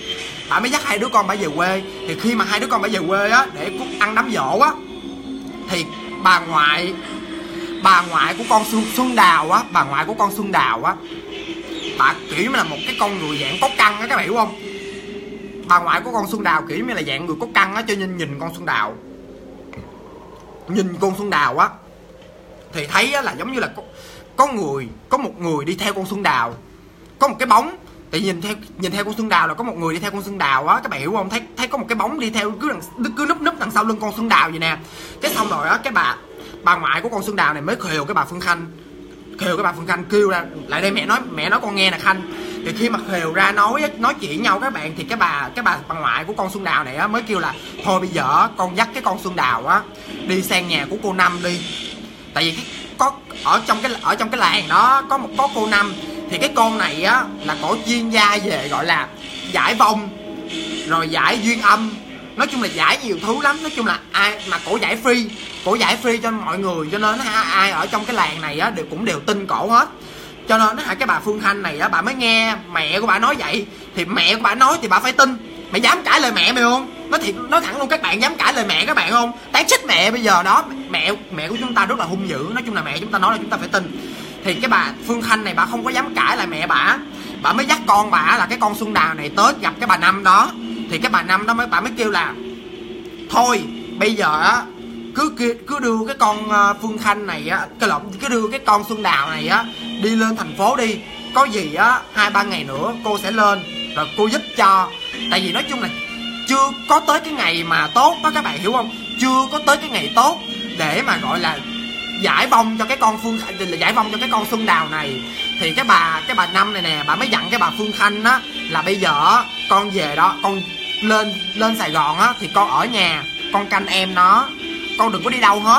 Speaker 1: quê. Thì khi mà hai đứa con bà về quê á để ăn đám giỗ á, thì bà ngoại của con Xuân Đào á, bà kiểu như là một cái con người dạng có căng á, các bạn hiểu không? Bà ngoại của con Xuân Đào kiểu như là dạng người có căng á, cho nên nhìn con Xuân Đào á thì thấy á là giống như là có một người đi theo con Xuân Đào, có một cái bóng. Tại nhìn theo con Xuân Đào là có một người đi theo con Xuân Đào á, các bạn hiểu không? Thấy có một cái bóng đi theo cứ núp đằng sau lưng con Xuân Đào vậy nè. Cái xong rồi á, cái bà ngoại của con Xuân Đào này mới khều cái bà Phương Khanh kêu ra lại đây, mẹ nói con nghe nè Khanh. Thì khi mà khều ra nói chuyện nhau các bạn, thì cái bà ngoại của con Xuân Đào này á mới kêu là thôi bây giờ con dắt cái con Xuân Đào á đi sang nhà của cô Năm đi. Tại vì có ở trong cái làng đó có cô Năm, thì cái con này á là cổ chuyên gia về gọi là giải vong rồi giải duyên âm, nói chung là giải nhiều thứ lắm. Nói chung là ai mà cổ giải free cho mọi người, cho nên ai ở trong cái làng này á cũng đều tin cổ hết. Cho nên cái bà Phương Khanh này á, bà mới nghe mẹ của bà nói vậy, thì mẹ của bà nói thì bà phải tin. Mày dám cãi lời mẹ mày không? Nói thẳng luôn, các bạn dám cãi lời mẹ các bạn không? Đáng chết mẹ bây giờ đó. Mẹ của chúng ta rất là hung dữ, nói chung là mẹ chúng ta nói là chúng ta phải tin. Thì cái bà Phương Khanh này bà không có dám cãi lại mẹ bà mới dắt con bà là cái con Xuân Đào này tới gặp cái bà Năm đó. Thì cái bà Năm đó bà mới kêu là thôi bây giờ á cứ đưa cái con Phương Khanh này á, cứ đưa cái con Xuân Đào này á đi lên thành phố đi, có gì á 2-3 ngày nữa cô sẽ lên rồi cô giúp cho. Tại vì nói chung là chưa có tới cái ngày mà tốt đó, các bạn hiểu không? Chưa có tới cái ngày tốt để mà gọi là giải vong cho cái con giải vong cho cái con Xuân Đào này. Thì cái bà Năm này nè, bà mới dặn cái bà Phương Khanh á là bây giờ con về đó, con lên Sài Gòn á thì con ở nhà, con canh em nó, con đừng có đi đâu hết.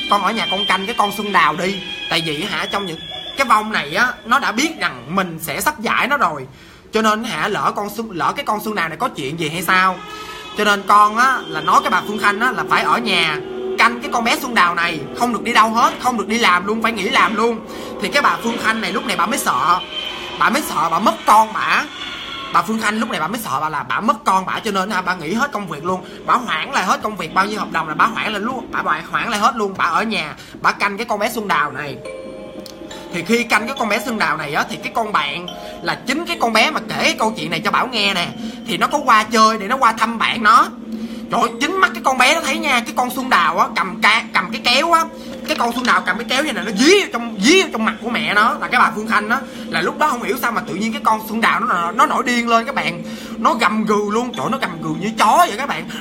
Speaker 1: con ở nhà con canh cái con Xuân Đào đi. Tại vì hả trong những cái vong này á, nó đã biết rằng mình sẽ sắp giải nó rồi, cho nên hả lỡ cái con Xuân Đào này có chuyện gì hay sao, cho nên con á là nói cái bà Phương Khanh á là phải ở nhà canh cái con bé Xuân Đào này, không được đi đâu hết, không được đi làm luôn, phải nghỉ làm luôn. Thì cái bà Phương Khanh này lúc này bà mới sợ, bà mất con bà Phương Khanh lúc này bà mới sợ bà mất con cho nên bà nghỉ hết công việc luôn, bà hoãn lại hết công việc, bao nhiêu hợp đồng là bà hoãn lại luôn, bà hoãn lại hết luôn, bà ở nhà bà canh cái con bé Xuân Đào này. Thì khi canh cái con bé Xuân Đào này á, thì cái con bạn là chính cái con bé mà kể cái câu chuyện này cho Bảo nghe nè, thì nó có qua chơi để nó qua thăm bạn nó. Trời ơi, chính mắt cái con bé nó thấy nha, cái con Xuân Đào á cầm cái kéo á, cái con Xuân Đào cầm cái kéo như này, nó dí trong mặt của mẹ nó là cái bà Phương Khanh á. Là lúc đó không hiểu sao mà tự nhiên cái con Xuân Đào nó nổi điên lên các bạn, nó gầm gừ luôn, trời, nó gầm gừ như chó vậy các bạn.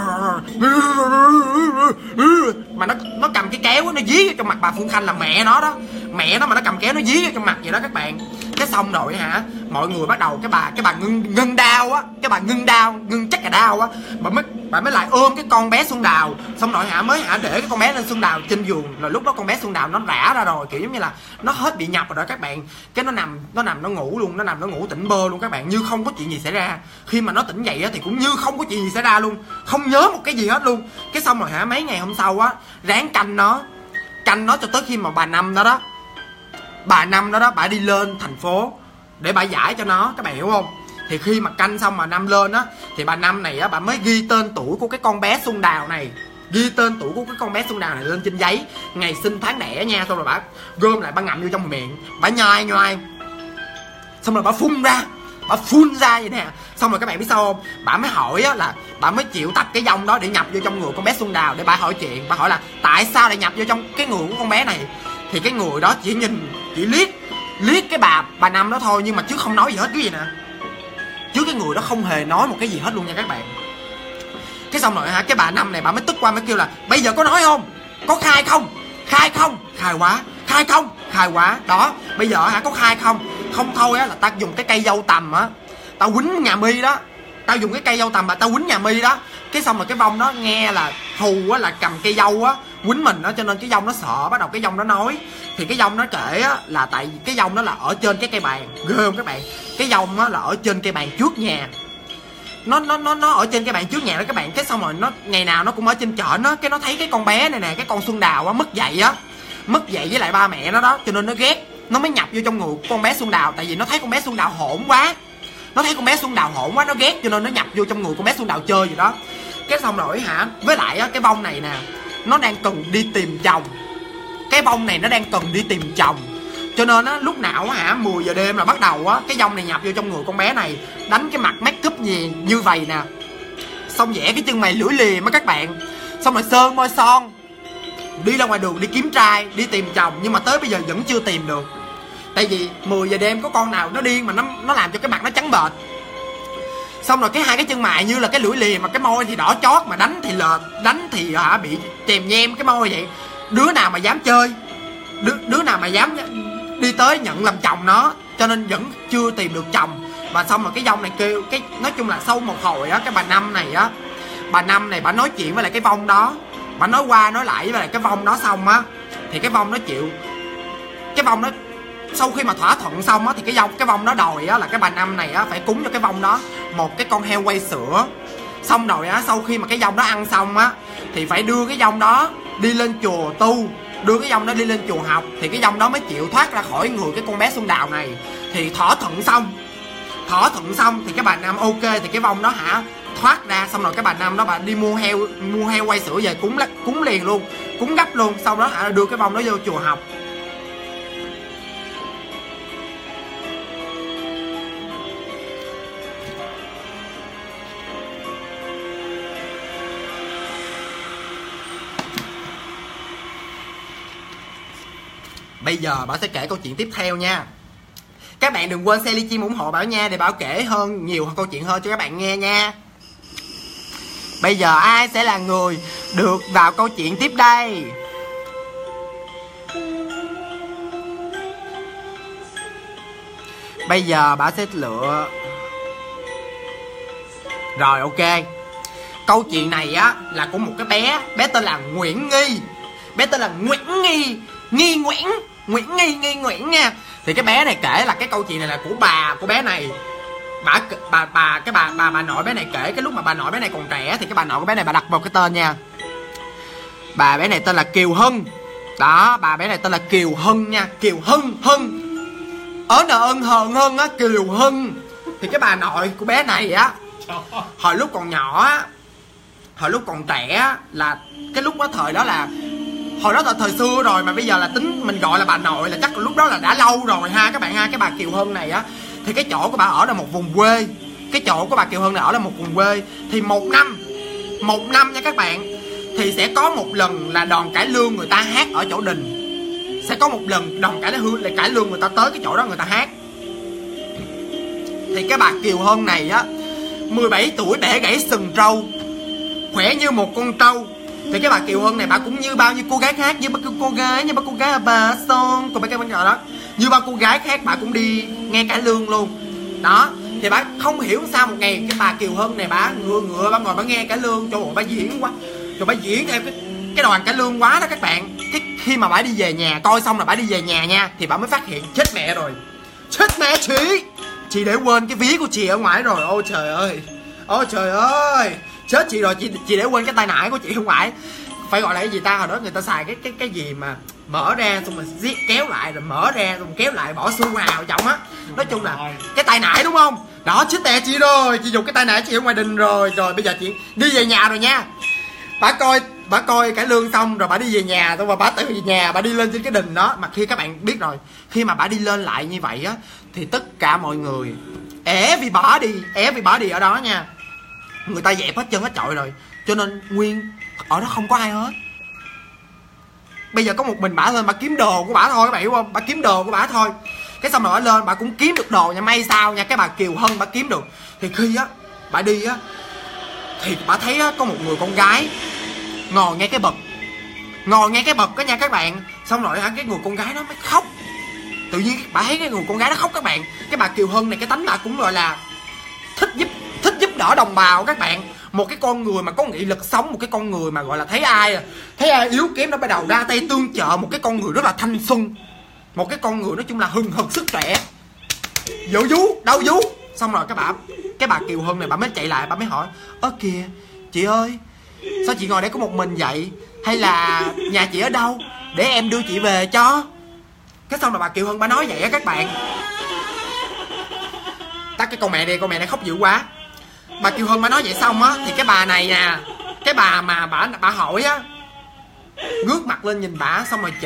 Speaker 1: Mà nó cầm cái kéo á, nó dí trong mặt bà Phương Khanh là mẹ nó đó, mẹ nó mà nó cầm kéo nó dí trong mặt vậy đó các bạn. Cái xong rồi hả, mọi người bắt đầu cái bà ngưng đau á, cái bà ngưng chắc là đau á, bà mới lại ôm cái con bé Xuân Đào, xong rồi mới để cái con bé lên Xuân Đào trên giường. Rồi lúc đó con bé Xuân Đào nó rã ra rồi, kiểu giống như là nó hết bị nhập rồi đó các bạn. Cái nó nằm nó ngủ luôn, nó ngủ tỉnh bơ luôn các bạn, như không có chuyện gì xảy ra. Khi mà nó tỉnh dậy á thì cũng như không có chuyện gì xảy ra luôn, không nhớ một cái gì hết luôn. Cái xong rồi mấy ngày hôm sau á, ráng canh nó cho tới khi mà bà Năm đó bà đi lên thành phố để bà giải cho nó, các bạn hiểu không? Thì khi mà canh xong mà Năm lên á, thì bà Năm này á, bà mới ghi tên tuổi của cái con bé Xuân Đào này, lên trên giấy, ngày sinh tháng đẻ nha. Xong rồi bà gom lại, bà ngậm vô trong miệng, bà nhai, xong rồi bà phun ra vậy nè. Xong rồi các bạn biết sao không, bà mới hỏi á, là bà mới chịu tập cái dòng đó để nhập vô trong người con bé Xuân Đào, để bà hỏi chuyện. Bà hỏi là tại sao lại nhập vô trong cái người của con bé này. Thì cái người đó chỉ liếc cái bà Năm đó thôi, nhưng mà chứ không nói gì hết cái gì nè, chứ cái người đó không hề nói một cái gì hết luôn nha các bạn. Cái xong rồi cái bà Năm này bà mới tức qua, mới kêu là bây giờ có nói không, có khai không, khai quá đó, bây giờ có khai không thôi á là tao dùng cái cây dâu tằm á, tao quýnh nhà Mi đó, tao dùng cái cây dâu tằm mà tao quýnh nhà Mi đó. Cái xong rồi cái vong đó nghe là thù á, là cầm cây dâu á quýnh mình đó, cho nên cái vong nó sợ, bắt đầu cái vong nó nói. Thì cái vong nó kể á, là tại vì cái vong đó là ở trên cái cây bàn, ghê không các bạn, cái vong á là ở trên cây bàn trước nhà, nó ở trên cái bàn trước nhà đó các bạn. Cái xong rồi nó ngày nào nó cũng ở trên chợ nó, cái nó thấy cái con bé này nè, cái con Xuân Đào á mất dạy với lại ba mẹ nó đó, cho nên nó ghét, nó mới nhập vô trong người con bé Xuân Đào. Tại vì nó thấy con bé Xuân Đào hỗn quá, nó ghét, cho nên nó nhập vô trong người con bé Xuân Đào chơi gì đó. Cái xong rồi với lại cái vong này nè, nó đang cần đi tìm chồng, cho nên á lúc nào 10 giờ đêm là bắt đầu á, cái vong này nhập vô trong người con bé này, đánh cái mặt make up gì như vậy nè, xong vẽ cái chân mày lưỡi liềm á các bạn, xong rồi sơn môi son, đi ra ngoài đường đi kiếm trai, đi tìm chồng, nhưng mà tới bây giờ vẫn chưa tìm được. Tại vì 10 giờ đêm có con nào nó điên mà nó làm cho cái mặt nó trắng bệch. Xong rồi hai cái chân mày như là cái lưỡi liềm, mà cái môi thì đỏ chót, mà đánh thì lệch, đánh thì bị chèm nhem cái môi vậy. Đứa nào mà dám chơi, đứa nào mà dám đi tới nhận làm chồng nó, cho nên vẫn chưa tìm được chồng. Và xong rồi cái vong này kêu nói chung là sau một hồi á, cái bà Năm này bà nói chuyện với lại cái vong đó, bà nói qua nói lại với lại cái vong đó xong á, thì cái vong nó chịu, cái vong đó sau khi mà thỏa thuận xong á, thì cái vong đó đòi á là cái bà Năm này á phải cúng cho cái vong đó một cái con heo quay sữa. Xong rồi á, sau khi mà cái vong đó ăn xong á, thì phải đưa cái vong đó đi lên chùa tu, đưa cái vong đó đi lên chùa học, thì cái vong đó mới chịu thoát ra khỏi người cái con bé Xuân Đào này. Thì thỏa thuận xong thì cái bà Năm ok, thì cái vong đó thoát ra. Xong rồi cái bà Năm đó bà đi mua heo quay sữa về cúng liền luôn, cúng gấp luôn. Sau đó đưa cái vong đó vô chùa học. Bây giờ Bảo sẽ kể câu chuyện tiếp theo nha. Các bạn đừng quên share li chim ủng hộ Bảo nha, để Bảo kể nhiều câu chuyện hơn cho các bạn nghe nha. Bây giờ ai sẽ là người được vào câu chuyện tiếp đây? Bây giờ Bảo sẽ lựa. Rồi ok. Câu chuyện này á là của một cái bé tên là Nguyễn Nghi. Bé tên là Nguyễn Nghi Nguyễn nha. Thì cái bé này kể là cái câu chuyện này là của bà của bé này. Bà nội bé này kể cái lúc mà bà nội bé này còn trẻ. Thì cái bà nội của bé này bà đặt một cái tên nha. Bà bé này tên là Kiều Hân. Đó, bà bé này tên là Kiều Hân nha. Kiều Hân Hân á, Kiều Hân. Thì cái bà nội của bé này á, hồi lúc còn nhỏ á, hồi lúc còn trẻ á, là cái lúc đó thời đó là hồi đó là thời xưa rồi, mà bây giờ là tính mình gọi là bà nội là chắc lúc đó là đã lâu rồi ha các bạn ha. Cái bà Kiều Hân này á, thì cái chỗ của bà ở là một vùng quê. Cái chỗ của bà Kiều Hân này ở là một vùng quê. Thì một năm nha các bạn, thì sẽ có một lần là đoàn cải lương người ta hát ở chỗ đình. Sẽ có một lần đoàn cải lương người ta tới cái chỗ đó người ta hát. Thì cái bà Kiều Hân này á, 17 tuổi bẻ gãy sừng trâu, khỏe như một con trâu. Thì cái bà Kiều Hân này bà cũng như bao nhiêu cô gái khác, như bao cô gái ở Bà Son, còn mấy cái vấn đề đó, như bao cô gái khác bà cũng đi nghe cải lương luôn. Đó, thì bà không hiểu sao một ngày cái bà Kiều Hân này bà ngựa bà ngồi bà nghe cải lương, trời ơi bà diễn quá. Rồi bà diễn theo cái đoàn cải lương quá đó các bạn. Cái khi mà bà đi về nhà, coi xong là bà đi về nhà nha, thì bà mới phát hiện chết mẹ rồi. Chết mẹ chị để quên cái ví của chị ở ngoài rồi. Ôi trời ơi, chết chị rồi, chị để quên cái tay nải của chị ở ngoài. Phải gọi là cái gì ta, hồi đó người ta xài cái gì mà mở ra xong rồi kéo lại, rồi mở ra xong kéo lại, bỏ xu vào trọng á. Nói chung là cái tay nải đúng không? Đó, chết mẹ chị rồi, chị dùng cái tay nải chị ở ngoài đình rồi. Rồi bây giờ chị đi về nhà rồi nha. Bà coi cải lương xong rồi bà đi về nhà, xong rồi bà tự về nhà bà đi lên trên cái đình đó. Mà khi các bạn biết rồi, khi mà bà đi lên lại như vậy á, thì tất cả mọi người é vì bà đi ở đó nha. Người ta dẹp hết chân hết trọi rồi, cho nên nguyên ở đó không có ai hết. Bây giờ có một mình bả lên, bà kiếm đồ của bả thôi, các bạn hiểu không? Bà kiếm đồ của bả thôi. Cái xong rồi bả lên, bả cũng kiếm được đồ nha. May sao nha, cái bà Kiều Hân bả kiếm được. Thì khi á bả đi á, thì bả thấy á, có một người con gái ngồi ngay cái bậc đó nha các bạn. Xong rồi cái người con gái đó mới khóc. Tự nhiên bà thấy cái người con gái đó khóc các bạn. Cái bà Kiều Hân này cái tánh bà cũng gọi là thích giúp đỡ đồng bào các bạn. Một cái con người mà có nghị lực sống, một cái con người mà gọi là thấy ai yếu kém nó bắt đầu ra tay tương trợ. Một cái con người rất là thanh xuân, một cái con người nói chung là hừng hực sức trẻ, dỗ vú đau vú. Xong rồi cái bà Kiều Hân này bà mới chạy lại, bà mới hỏi: ơ kìa chị ơi, sao chị ngồi đây có một mình vậy, hay là nhà chị ở đâu để em đưa chị về cho. Cái xong rồi bà Kiều Hân bà nói vậy á các bạn. Tắt cái con mẹ này khóc dữ quá. Bà Kiều Hân bà nói vậy xong á, thì cái bà này nè, cái bà mà bà hỏi á, ngước mặt lên nhìn bà, xong rồi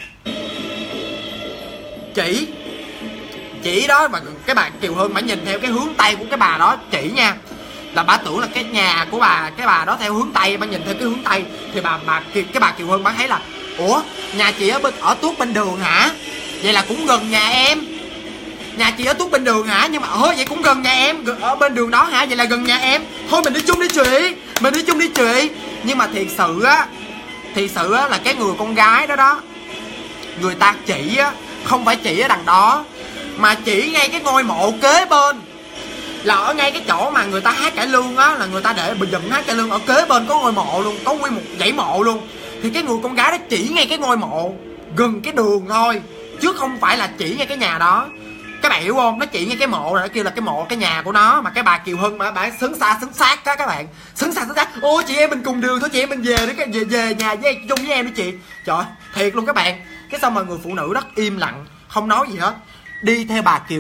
Speaker 1: chỉ đó. Mà cái bà Kiều Hân bà nhìn theo cái hướng tay của cái bà đó chỉ nha, là bà tưởng là cái nhà của cái bà đó theo hướng tây. Bà nhìn theo cái hướng tây thì cái bà Kiều Hân bà thấy là: ủa, nhà chị ở tuốt bên đường hả? Vậy là cũng gần nhà em. Nhà chị ở tuốt bên đường hả? Nhưng mà vậy cũng gần nhà em, ở bên đường đó hả? Vậy là gần nhà em. Thôi mình đi chung đi chị. Nhưng mà thiệt sự á là cái người con gái đó người ta chỉ á, không phải chỉ ở đằng đó, mà chỉ ngay cái ngôi mộ kế bên. Là ở ngay cái chỗ mà người ta hát cải lương á, là người ta để dựng hát cải lương, ở kế bên có ngôi mộ luôn, có nguyên một dãy mộ luôn. Thì cái người con gái đó chỉ ngay cái ngôi mộ gần cái đường thôi, chứ không phải là chỉ ngay cái nhà đó. Các bạn hiểu không? Nó chỉ ngay cái mộ rồi, nó kêu là cái mộ, cái nhà của nó. Mà cái bà Kiều Hân bà xứng xác á các bạn, xứng xác. Ôi chị em mình cùng đường thôi, chị em mình về đi, về nhà với chung với em đi chị. Trời, thiệt luôn các bạn. Cái xong rồi người phụ nữ rất im lặng, không nói gì hết, đi theo bà Kiều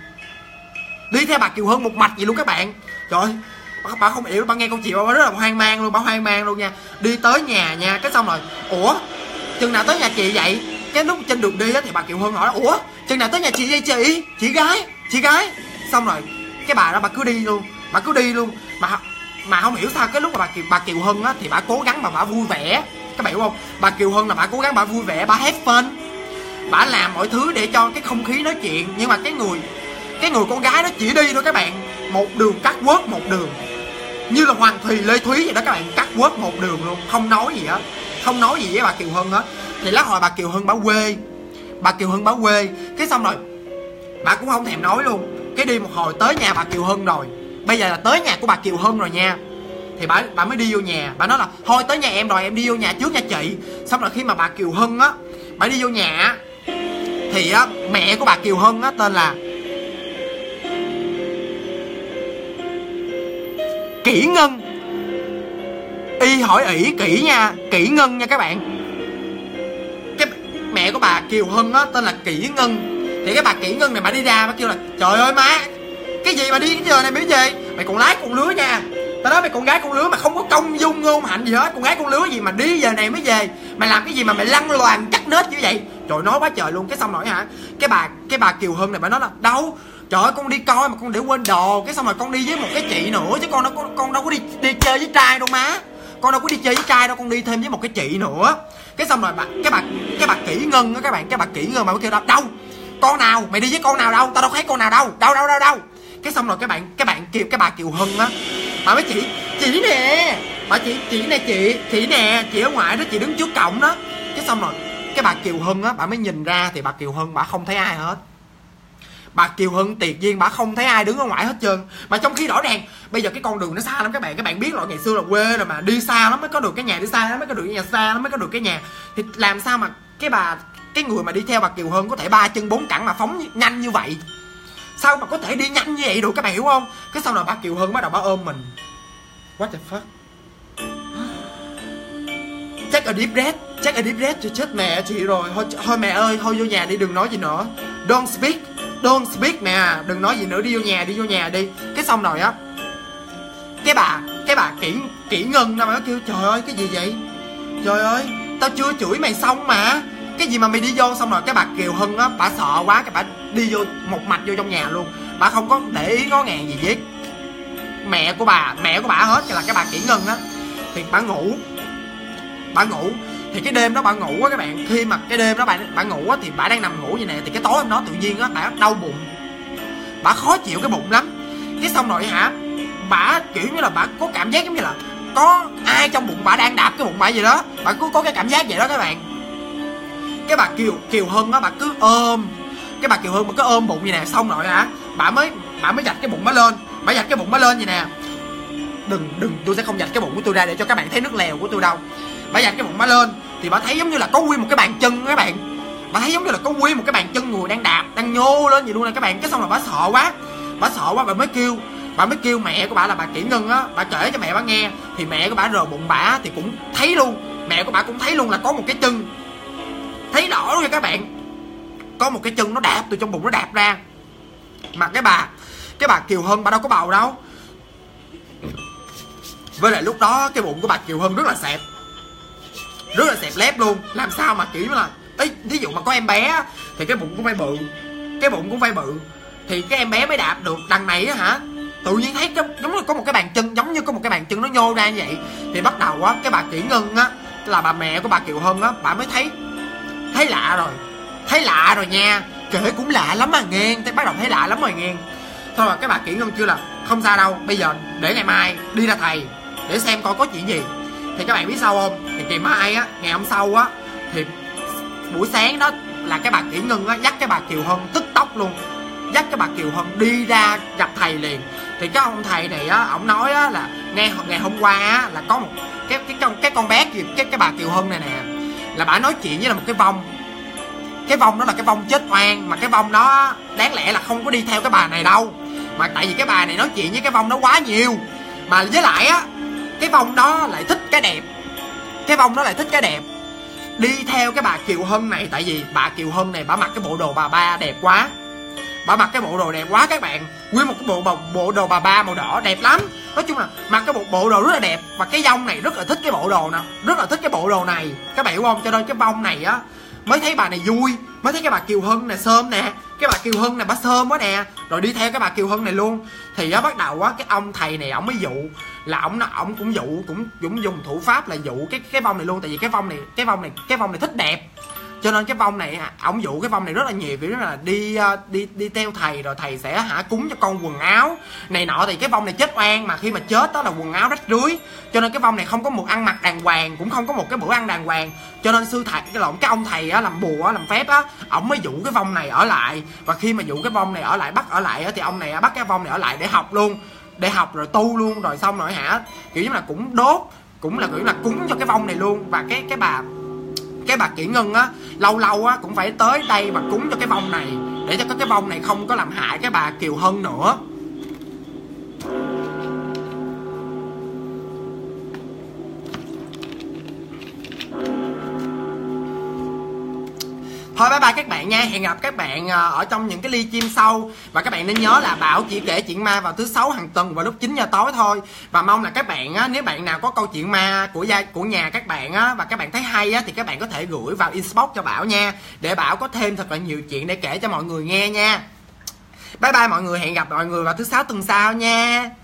Speaker 1: Hân một mạch vậy luôn các bạn. Trời, bà không hiểu, bà nghe câu chuyện bà rất là hoang mang luôn nha. Đi tới nhà nha, cái xong rồi: ủa, chừng nào tới nhà chị vậy? Cái lúc trên đường đi á, thì bà Kiều Hân hỏi: ủa, chừng nào tới nhà chị vậy chị gái? Xong rồi cái bà đó bà cứ đi luôn. Mà không hiểu sao cái lúc mà bà Kiều Hân á, thì bà cố gắng mà bà vui vẻ. Các bạn hiểu không? Bà Kiều Hân là bà cố gắng bà vui vẻ, bà have fun, bà làm mọi thứ để cho cái không khí nói chuyện. Nhưng mà cái người con gái đó chỉ đi thôi các bạn, một đường cắt quớt một đường, như là Hoàng Thùy Lê Thúy vậy đó các bạn, cắt quớt một đường luôn, không nói gì hết, không nói gì với bà Kiều Hân hết. Thì lát hồi bà Kiều Hân báo quê, cái xong rồi bà cũng không thèm nói luôn. Cái đi một hồi tới nhà bà Kiều Hân rồi, bây giờ là tới nhà của bà Kiều Hân rồi nha. thì bà mới đi vô nhà. Bà nói là thôi tới nhà em rồi, em đi vô nhà trước nha chị. Xong rồi khi mà bà Kiều Hân á, bà đi vô nhà thì á, mẹ của bà Kiều Hân á tên là Kỷ Ngân. Y hỏi ỷ kỹ nha, Kỷ Ngân nha các bạn. Cái mẹ của bà Kiều Hân á tên là Kỷ Ngân. Thì cái bà Kỷ Ngân này bà đi ra, bà kêu là trời ơi má, cái gì mà đi cái giờ này mới về, mày còn lái con lứa nha. Tao nói mày con gái con lứa mà không có công dung ngôn hạnh gì hết, con gái con lứa gì mà đi giờ này mới về, mày làm cái gì mà mày lăn loàn cắt nết như vậy. Trời, nói quá trời luôn. Cái xong rồi hả, cái bà Kiều Hân này bà nói là đâu, trời ơi con đi coi mà con để quên đồ. Cái xong rồi con đi với một cái chị nữa chứ con đâu có đi chơi với trai đâu má, con đâu có đi chơi với trai đâu, con đi thêm với một cái chị nữa. Cái xong rồi cái bà Kỷ Ngân á các bạn, cái bà Kỷ Ngân mà kêu đâu con nào, mày đi với con nào đâu, tao đâu thấy con nào đâu. Cái xong rồi cái bạn kêu cái bà Kiều Hân á, bà mới chị nè, bà chị nè, chị nè, chị ở ngoài đó, chị đứng trước cổng đó. Cái xong rồi cái bà Kiều Hân á, bà mới nhìn ra thì bà Kiều Hân bà không thấy ai hết. Bà Kiều Hân tuyệt nhiên bà không thấy ai đứng ở ngoài hết trơn. Mà trong khi rõ ràng bây giờ cái con đường nó xa lắm các bạn biết rồi, ngày xưa là quê rồi mà đi xa lắm mới có được cái nhà, đi xa lắm mới có được cái nhà, xa lắm mới có được cái nhà. Thì làm sao mà cái người mà đi theo bà Kiều Hân có thể 3 chân 4 cẳng mà phóng nhanh như vậy? Sao mà có thể đi nhanh như vậy được, các bạn hiểu không? Cái sau rồi bà Kiều Hân bắt đầu bà ôm mình. What the fuck? Take a deep breath, chết mẹ chị rồi. Thôi mẹ ơi, thôi vô nhà đi, đừng nói gì nữa. Don't speak mẹ, đừng nói gì nữa, đi vô nhà đi. Cái xong rồi á, cái bà Kỷ Ngân nó kêu trời ơi cái gì vậy? Trời ơi, tao chưa chửi mày xong mà, cái gì mà mày đi vô. Xong rồi cái bà Kiều Hân á, bà sợ quá, cái bà đi vô một mạch vô trong nhà luôn. Bà không có để ý ngó ngàng gì với mẹ của bà hết, là cái bà Kỷ Ngân á. Thì bà ngủ. Thì cái đêm đó bà ngủ á các bạn, khi mà cái đêm đó bà ngủ á, thì bà đang nằm ngủ vậy nè. Thì cái tối hôm đó tự nhiên á, bà đau bụng, bà khó chịu cái bụng lắm. Cái xong rồi hả, bà kiểu như là bà có cảm giác giống như là có ai trong bụng bà đang đạp cái bụng bà gì đó. Bà cứ có cái cảm giác vậy đó các bạn. Cái bà Kiều Hân á, bà cứ ôm bụng vậy nè. Xong rồi hả, bà mới vạch cái bụng bà lên. Bà vạch cái bụng bà lên vậy nè. Đừng, tôi sẽ không vạch cái bụng của tôi ra để cho các bạn thấy nước lèo của tôi đâu. Bà vạch cái bụng bà lên thì bà thấy giống như là có nguyên một cái bàn chân các bạn. Bà thấy giống như là có nguyên một cái bàn chân người đang đạp, đang nhô lên vậy luôn nè các bạn. Cái xong rồi bà sợ quá, bà mới kêu mẹ của bà là bà Kỷ Ngân á, bà kể cho mẹ bà nghe. Thì mẹ của bà rờ bụng bà thì cũng thấy luôn, mẹ của bà cũng thấy luôn là có một cái chân, thấy rõ luôn nha các bạn, có một cái chân nó đạp từ trong bụng, nó đạp ra. Mà cái bà Kiều Hân bà đâu có bầu đâu. Với lại lúc đó cái bụng của bà Kiều Hân rất là xẹp lép luôn. Làm sao mà kiểu là ví dụ mà có em bé thì cái bụng cũng phải bự, thì cái em bé mới đạp được. Đằng này á hả, tự nhiên thấy giống như có một cái bàn chân, nó nhô ra như vậy. Thì bắt đầu á, cái bà Kỷ Ngân á, là bà mẹ của bà Kiều Hân á, bà mới thấy lạ rồi nha. Kể cũng lạ lắm mà nghe, bắt đầu thấy lạ lắm rồi nghe. Thôi mà cái bà Kỷ Ngân kêu là không sao đâu, bây giờ để ngày mai đi ra thầy để xem coi có chuyện gì. Thì các bạn biết sao không, thì ngày mai á, ngày hôm sau á, thì buổi sáng đó là cái bà Kỷ Ngân á dắt cái bà Kiều Hân tức tốc luôn, dắt cái bà Kiều Hân đi ra gặp thầy liền. Thì cái ông thầy này á, ổng nói á là ngày hôm qua á, là có một cái con bé cái bà Kiều Hân này nè, là bà nói chuyện với là một cái vong. Cái vong đó là cái vong chết oan, mà cái vong đó đáng lẽ là không có đi theo cái bà này đâu, mà tại vì cái bà này nói chuyện với cái vong đó quá nhiều. Mà với lại á, cái vong đó lại thích cái đẹp, đi theo cái bà Kiều Hân này. Tại vì bà Kiều Hân này bà mặc cái bộ đồ bà ba đẹp quá, các bạn. Nguyên một cái bộ đồ bà ba màu đỏ đẹp lắm. Nói chung là mặc cái bộ đồ rất là đẹp. Và cái vong này rất là thích cái bộ đồ này, các bạn hiểu không? Cho nên cái vong này á mới thấy bà này vui, mới thấy cái bà Kiều Hân này sơm nè. Cái bà Kiều Hân này bà sơm quá nè, rồi đi theo cái bà Kiều Hân này luôn. Thì á bắt đầu á, cái ông thầy này ổng mới dụ, là ổng cũng dùng thủ pháp là dụ cái vong này luôn. Tại vì cái vong này thích đẹp, cho nên cái vong này ổng dụ cái vong này rất là nhiều, kiểu là đi theo thầy, rồi thầy sẽ cúng cho con quần áo này nọ. Thì cái vong này chết oan, mà khi mà chết đó là quần áo rách rưới, cho nên cái vong này không có một ăn mặc đàng hoàng, cũng không có một cái bữa ăn đàng hoàng. Cho nên cái ông thầy á, làm bùa làm phép á, ổng mới dụ cái vong này ở lại. Và khi mà dụ cái vong này ở lại, bắt ở lại á, thì ông này bắt cái vong này ở lại để học luôn. để học rồi tu luôn, rồi xong rồi hả, kiểu như là cũng đốt, cũng là kiểu là cúng cho cái vong này luôn. Và cái bà Kỷ Ngân á, lâu lâu á cũng phải tới đây và cúng cho cái vong này, để cho cái vong này không có làm hại cái bà Kiều Hân nữa. Thôi bye bye các bạn nha, hẹn gặp các bạn ở trong những cái livestream sau. Và các bạn nên nhớ là Bảo chỉ kể chuyện ma vào thứ 6 hàng tuần vào lúc 9 giờ tối thôi. Và mong là các bạn á, nếu bạn nào có câu chuyện ma của nhà các bạn á, và các bạn thấy hay á, thì các bạn có thể gửi vào inbox cho Bảo nha, để Bảo có thêm thật là nhiều chuyện để kể cho mọi người nghe nha. Bye bye mọi người, hẹn gặp mọi người vào thứ 6 tuần sau nha.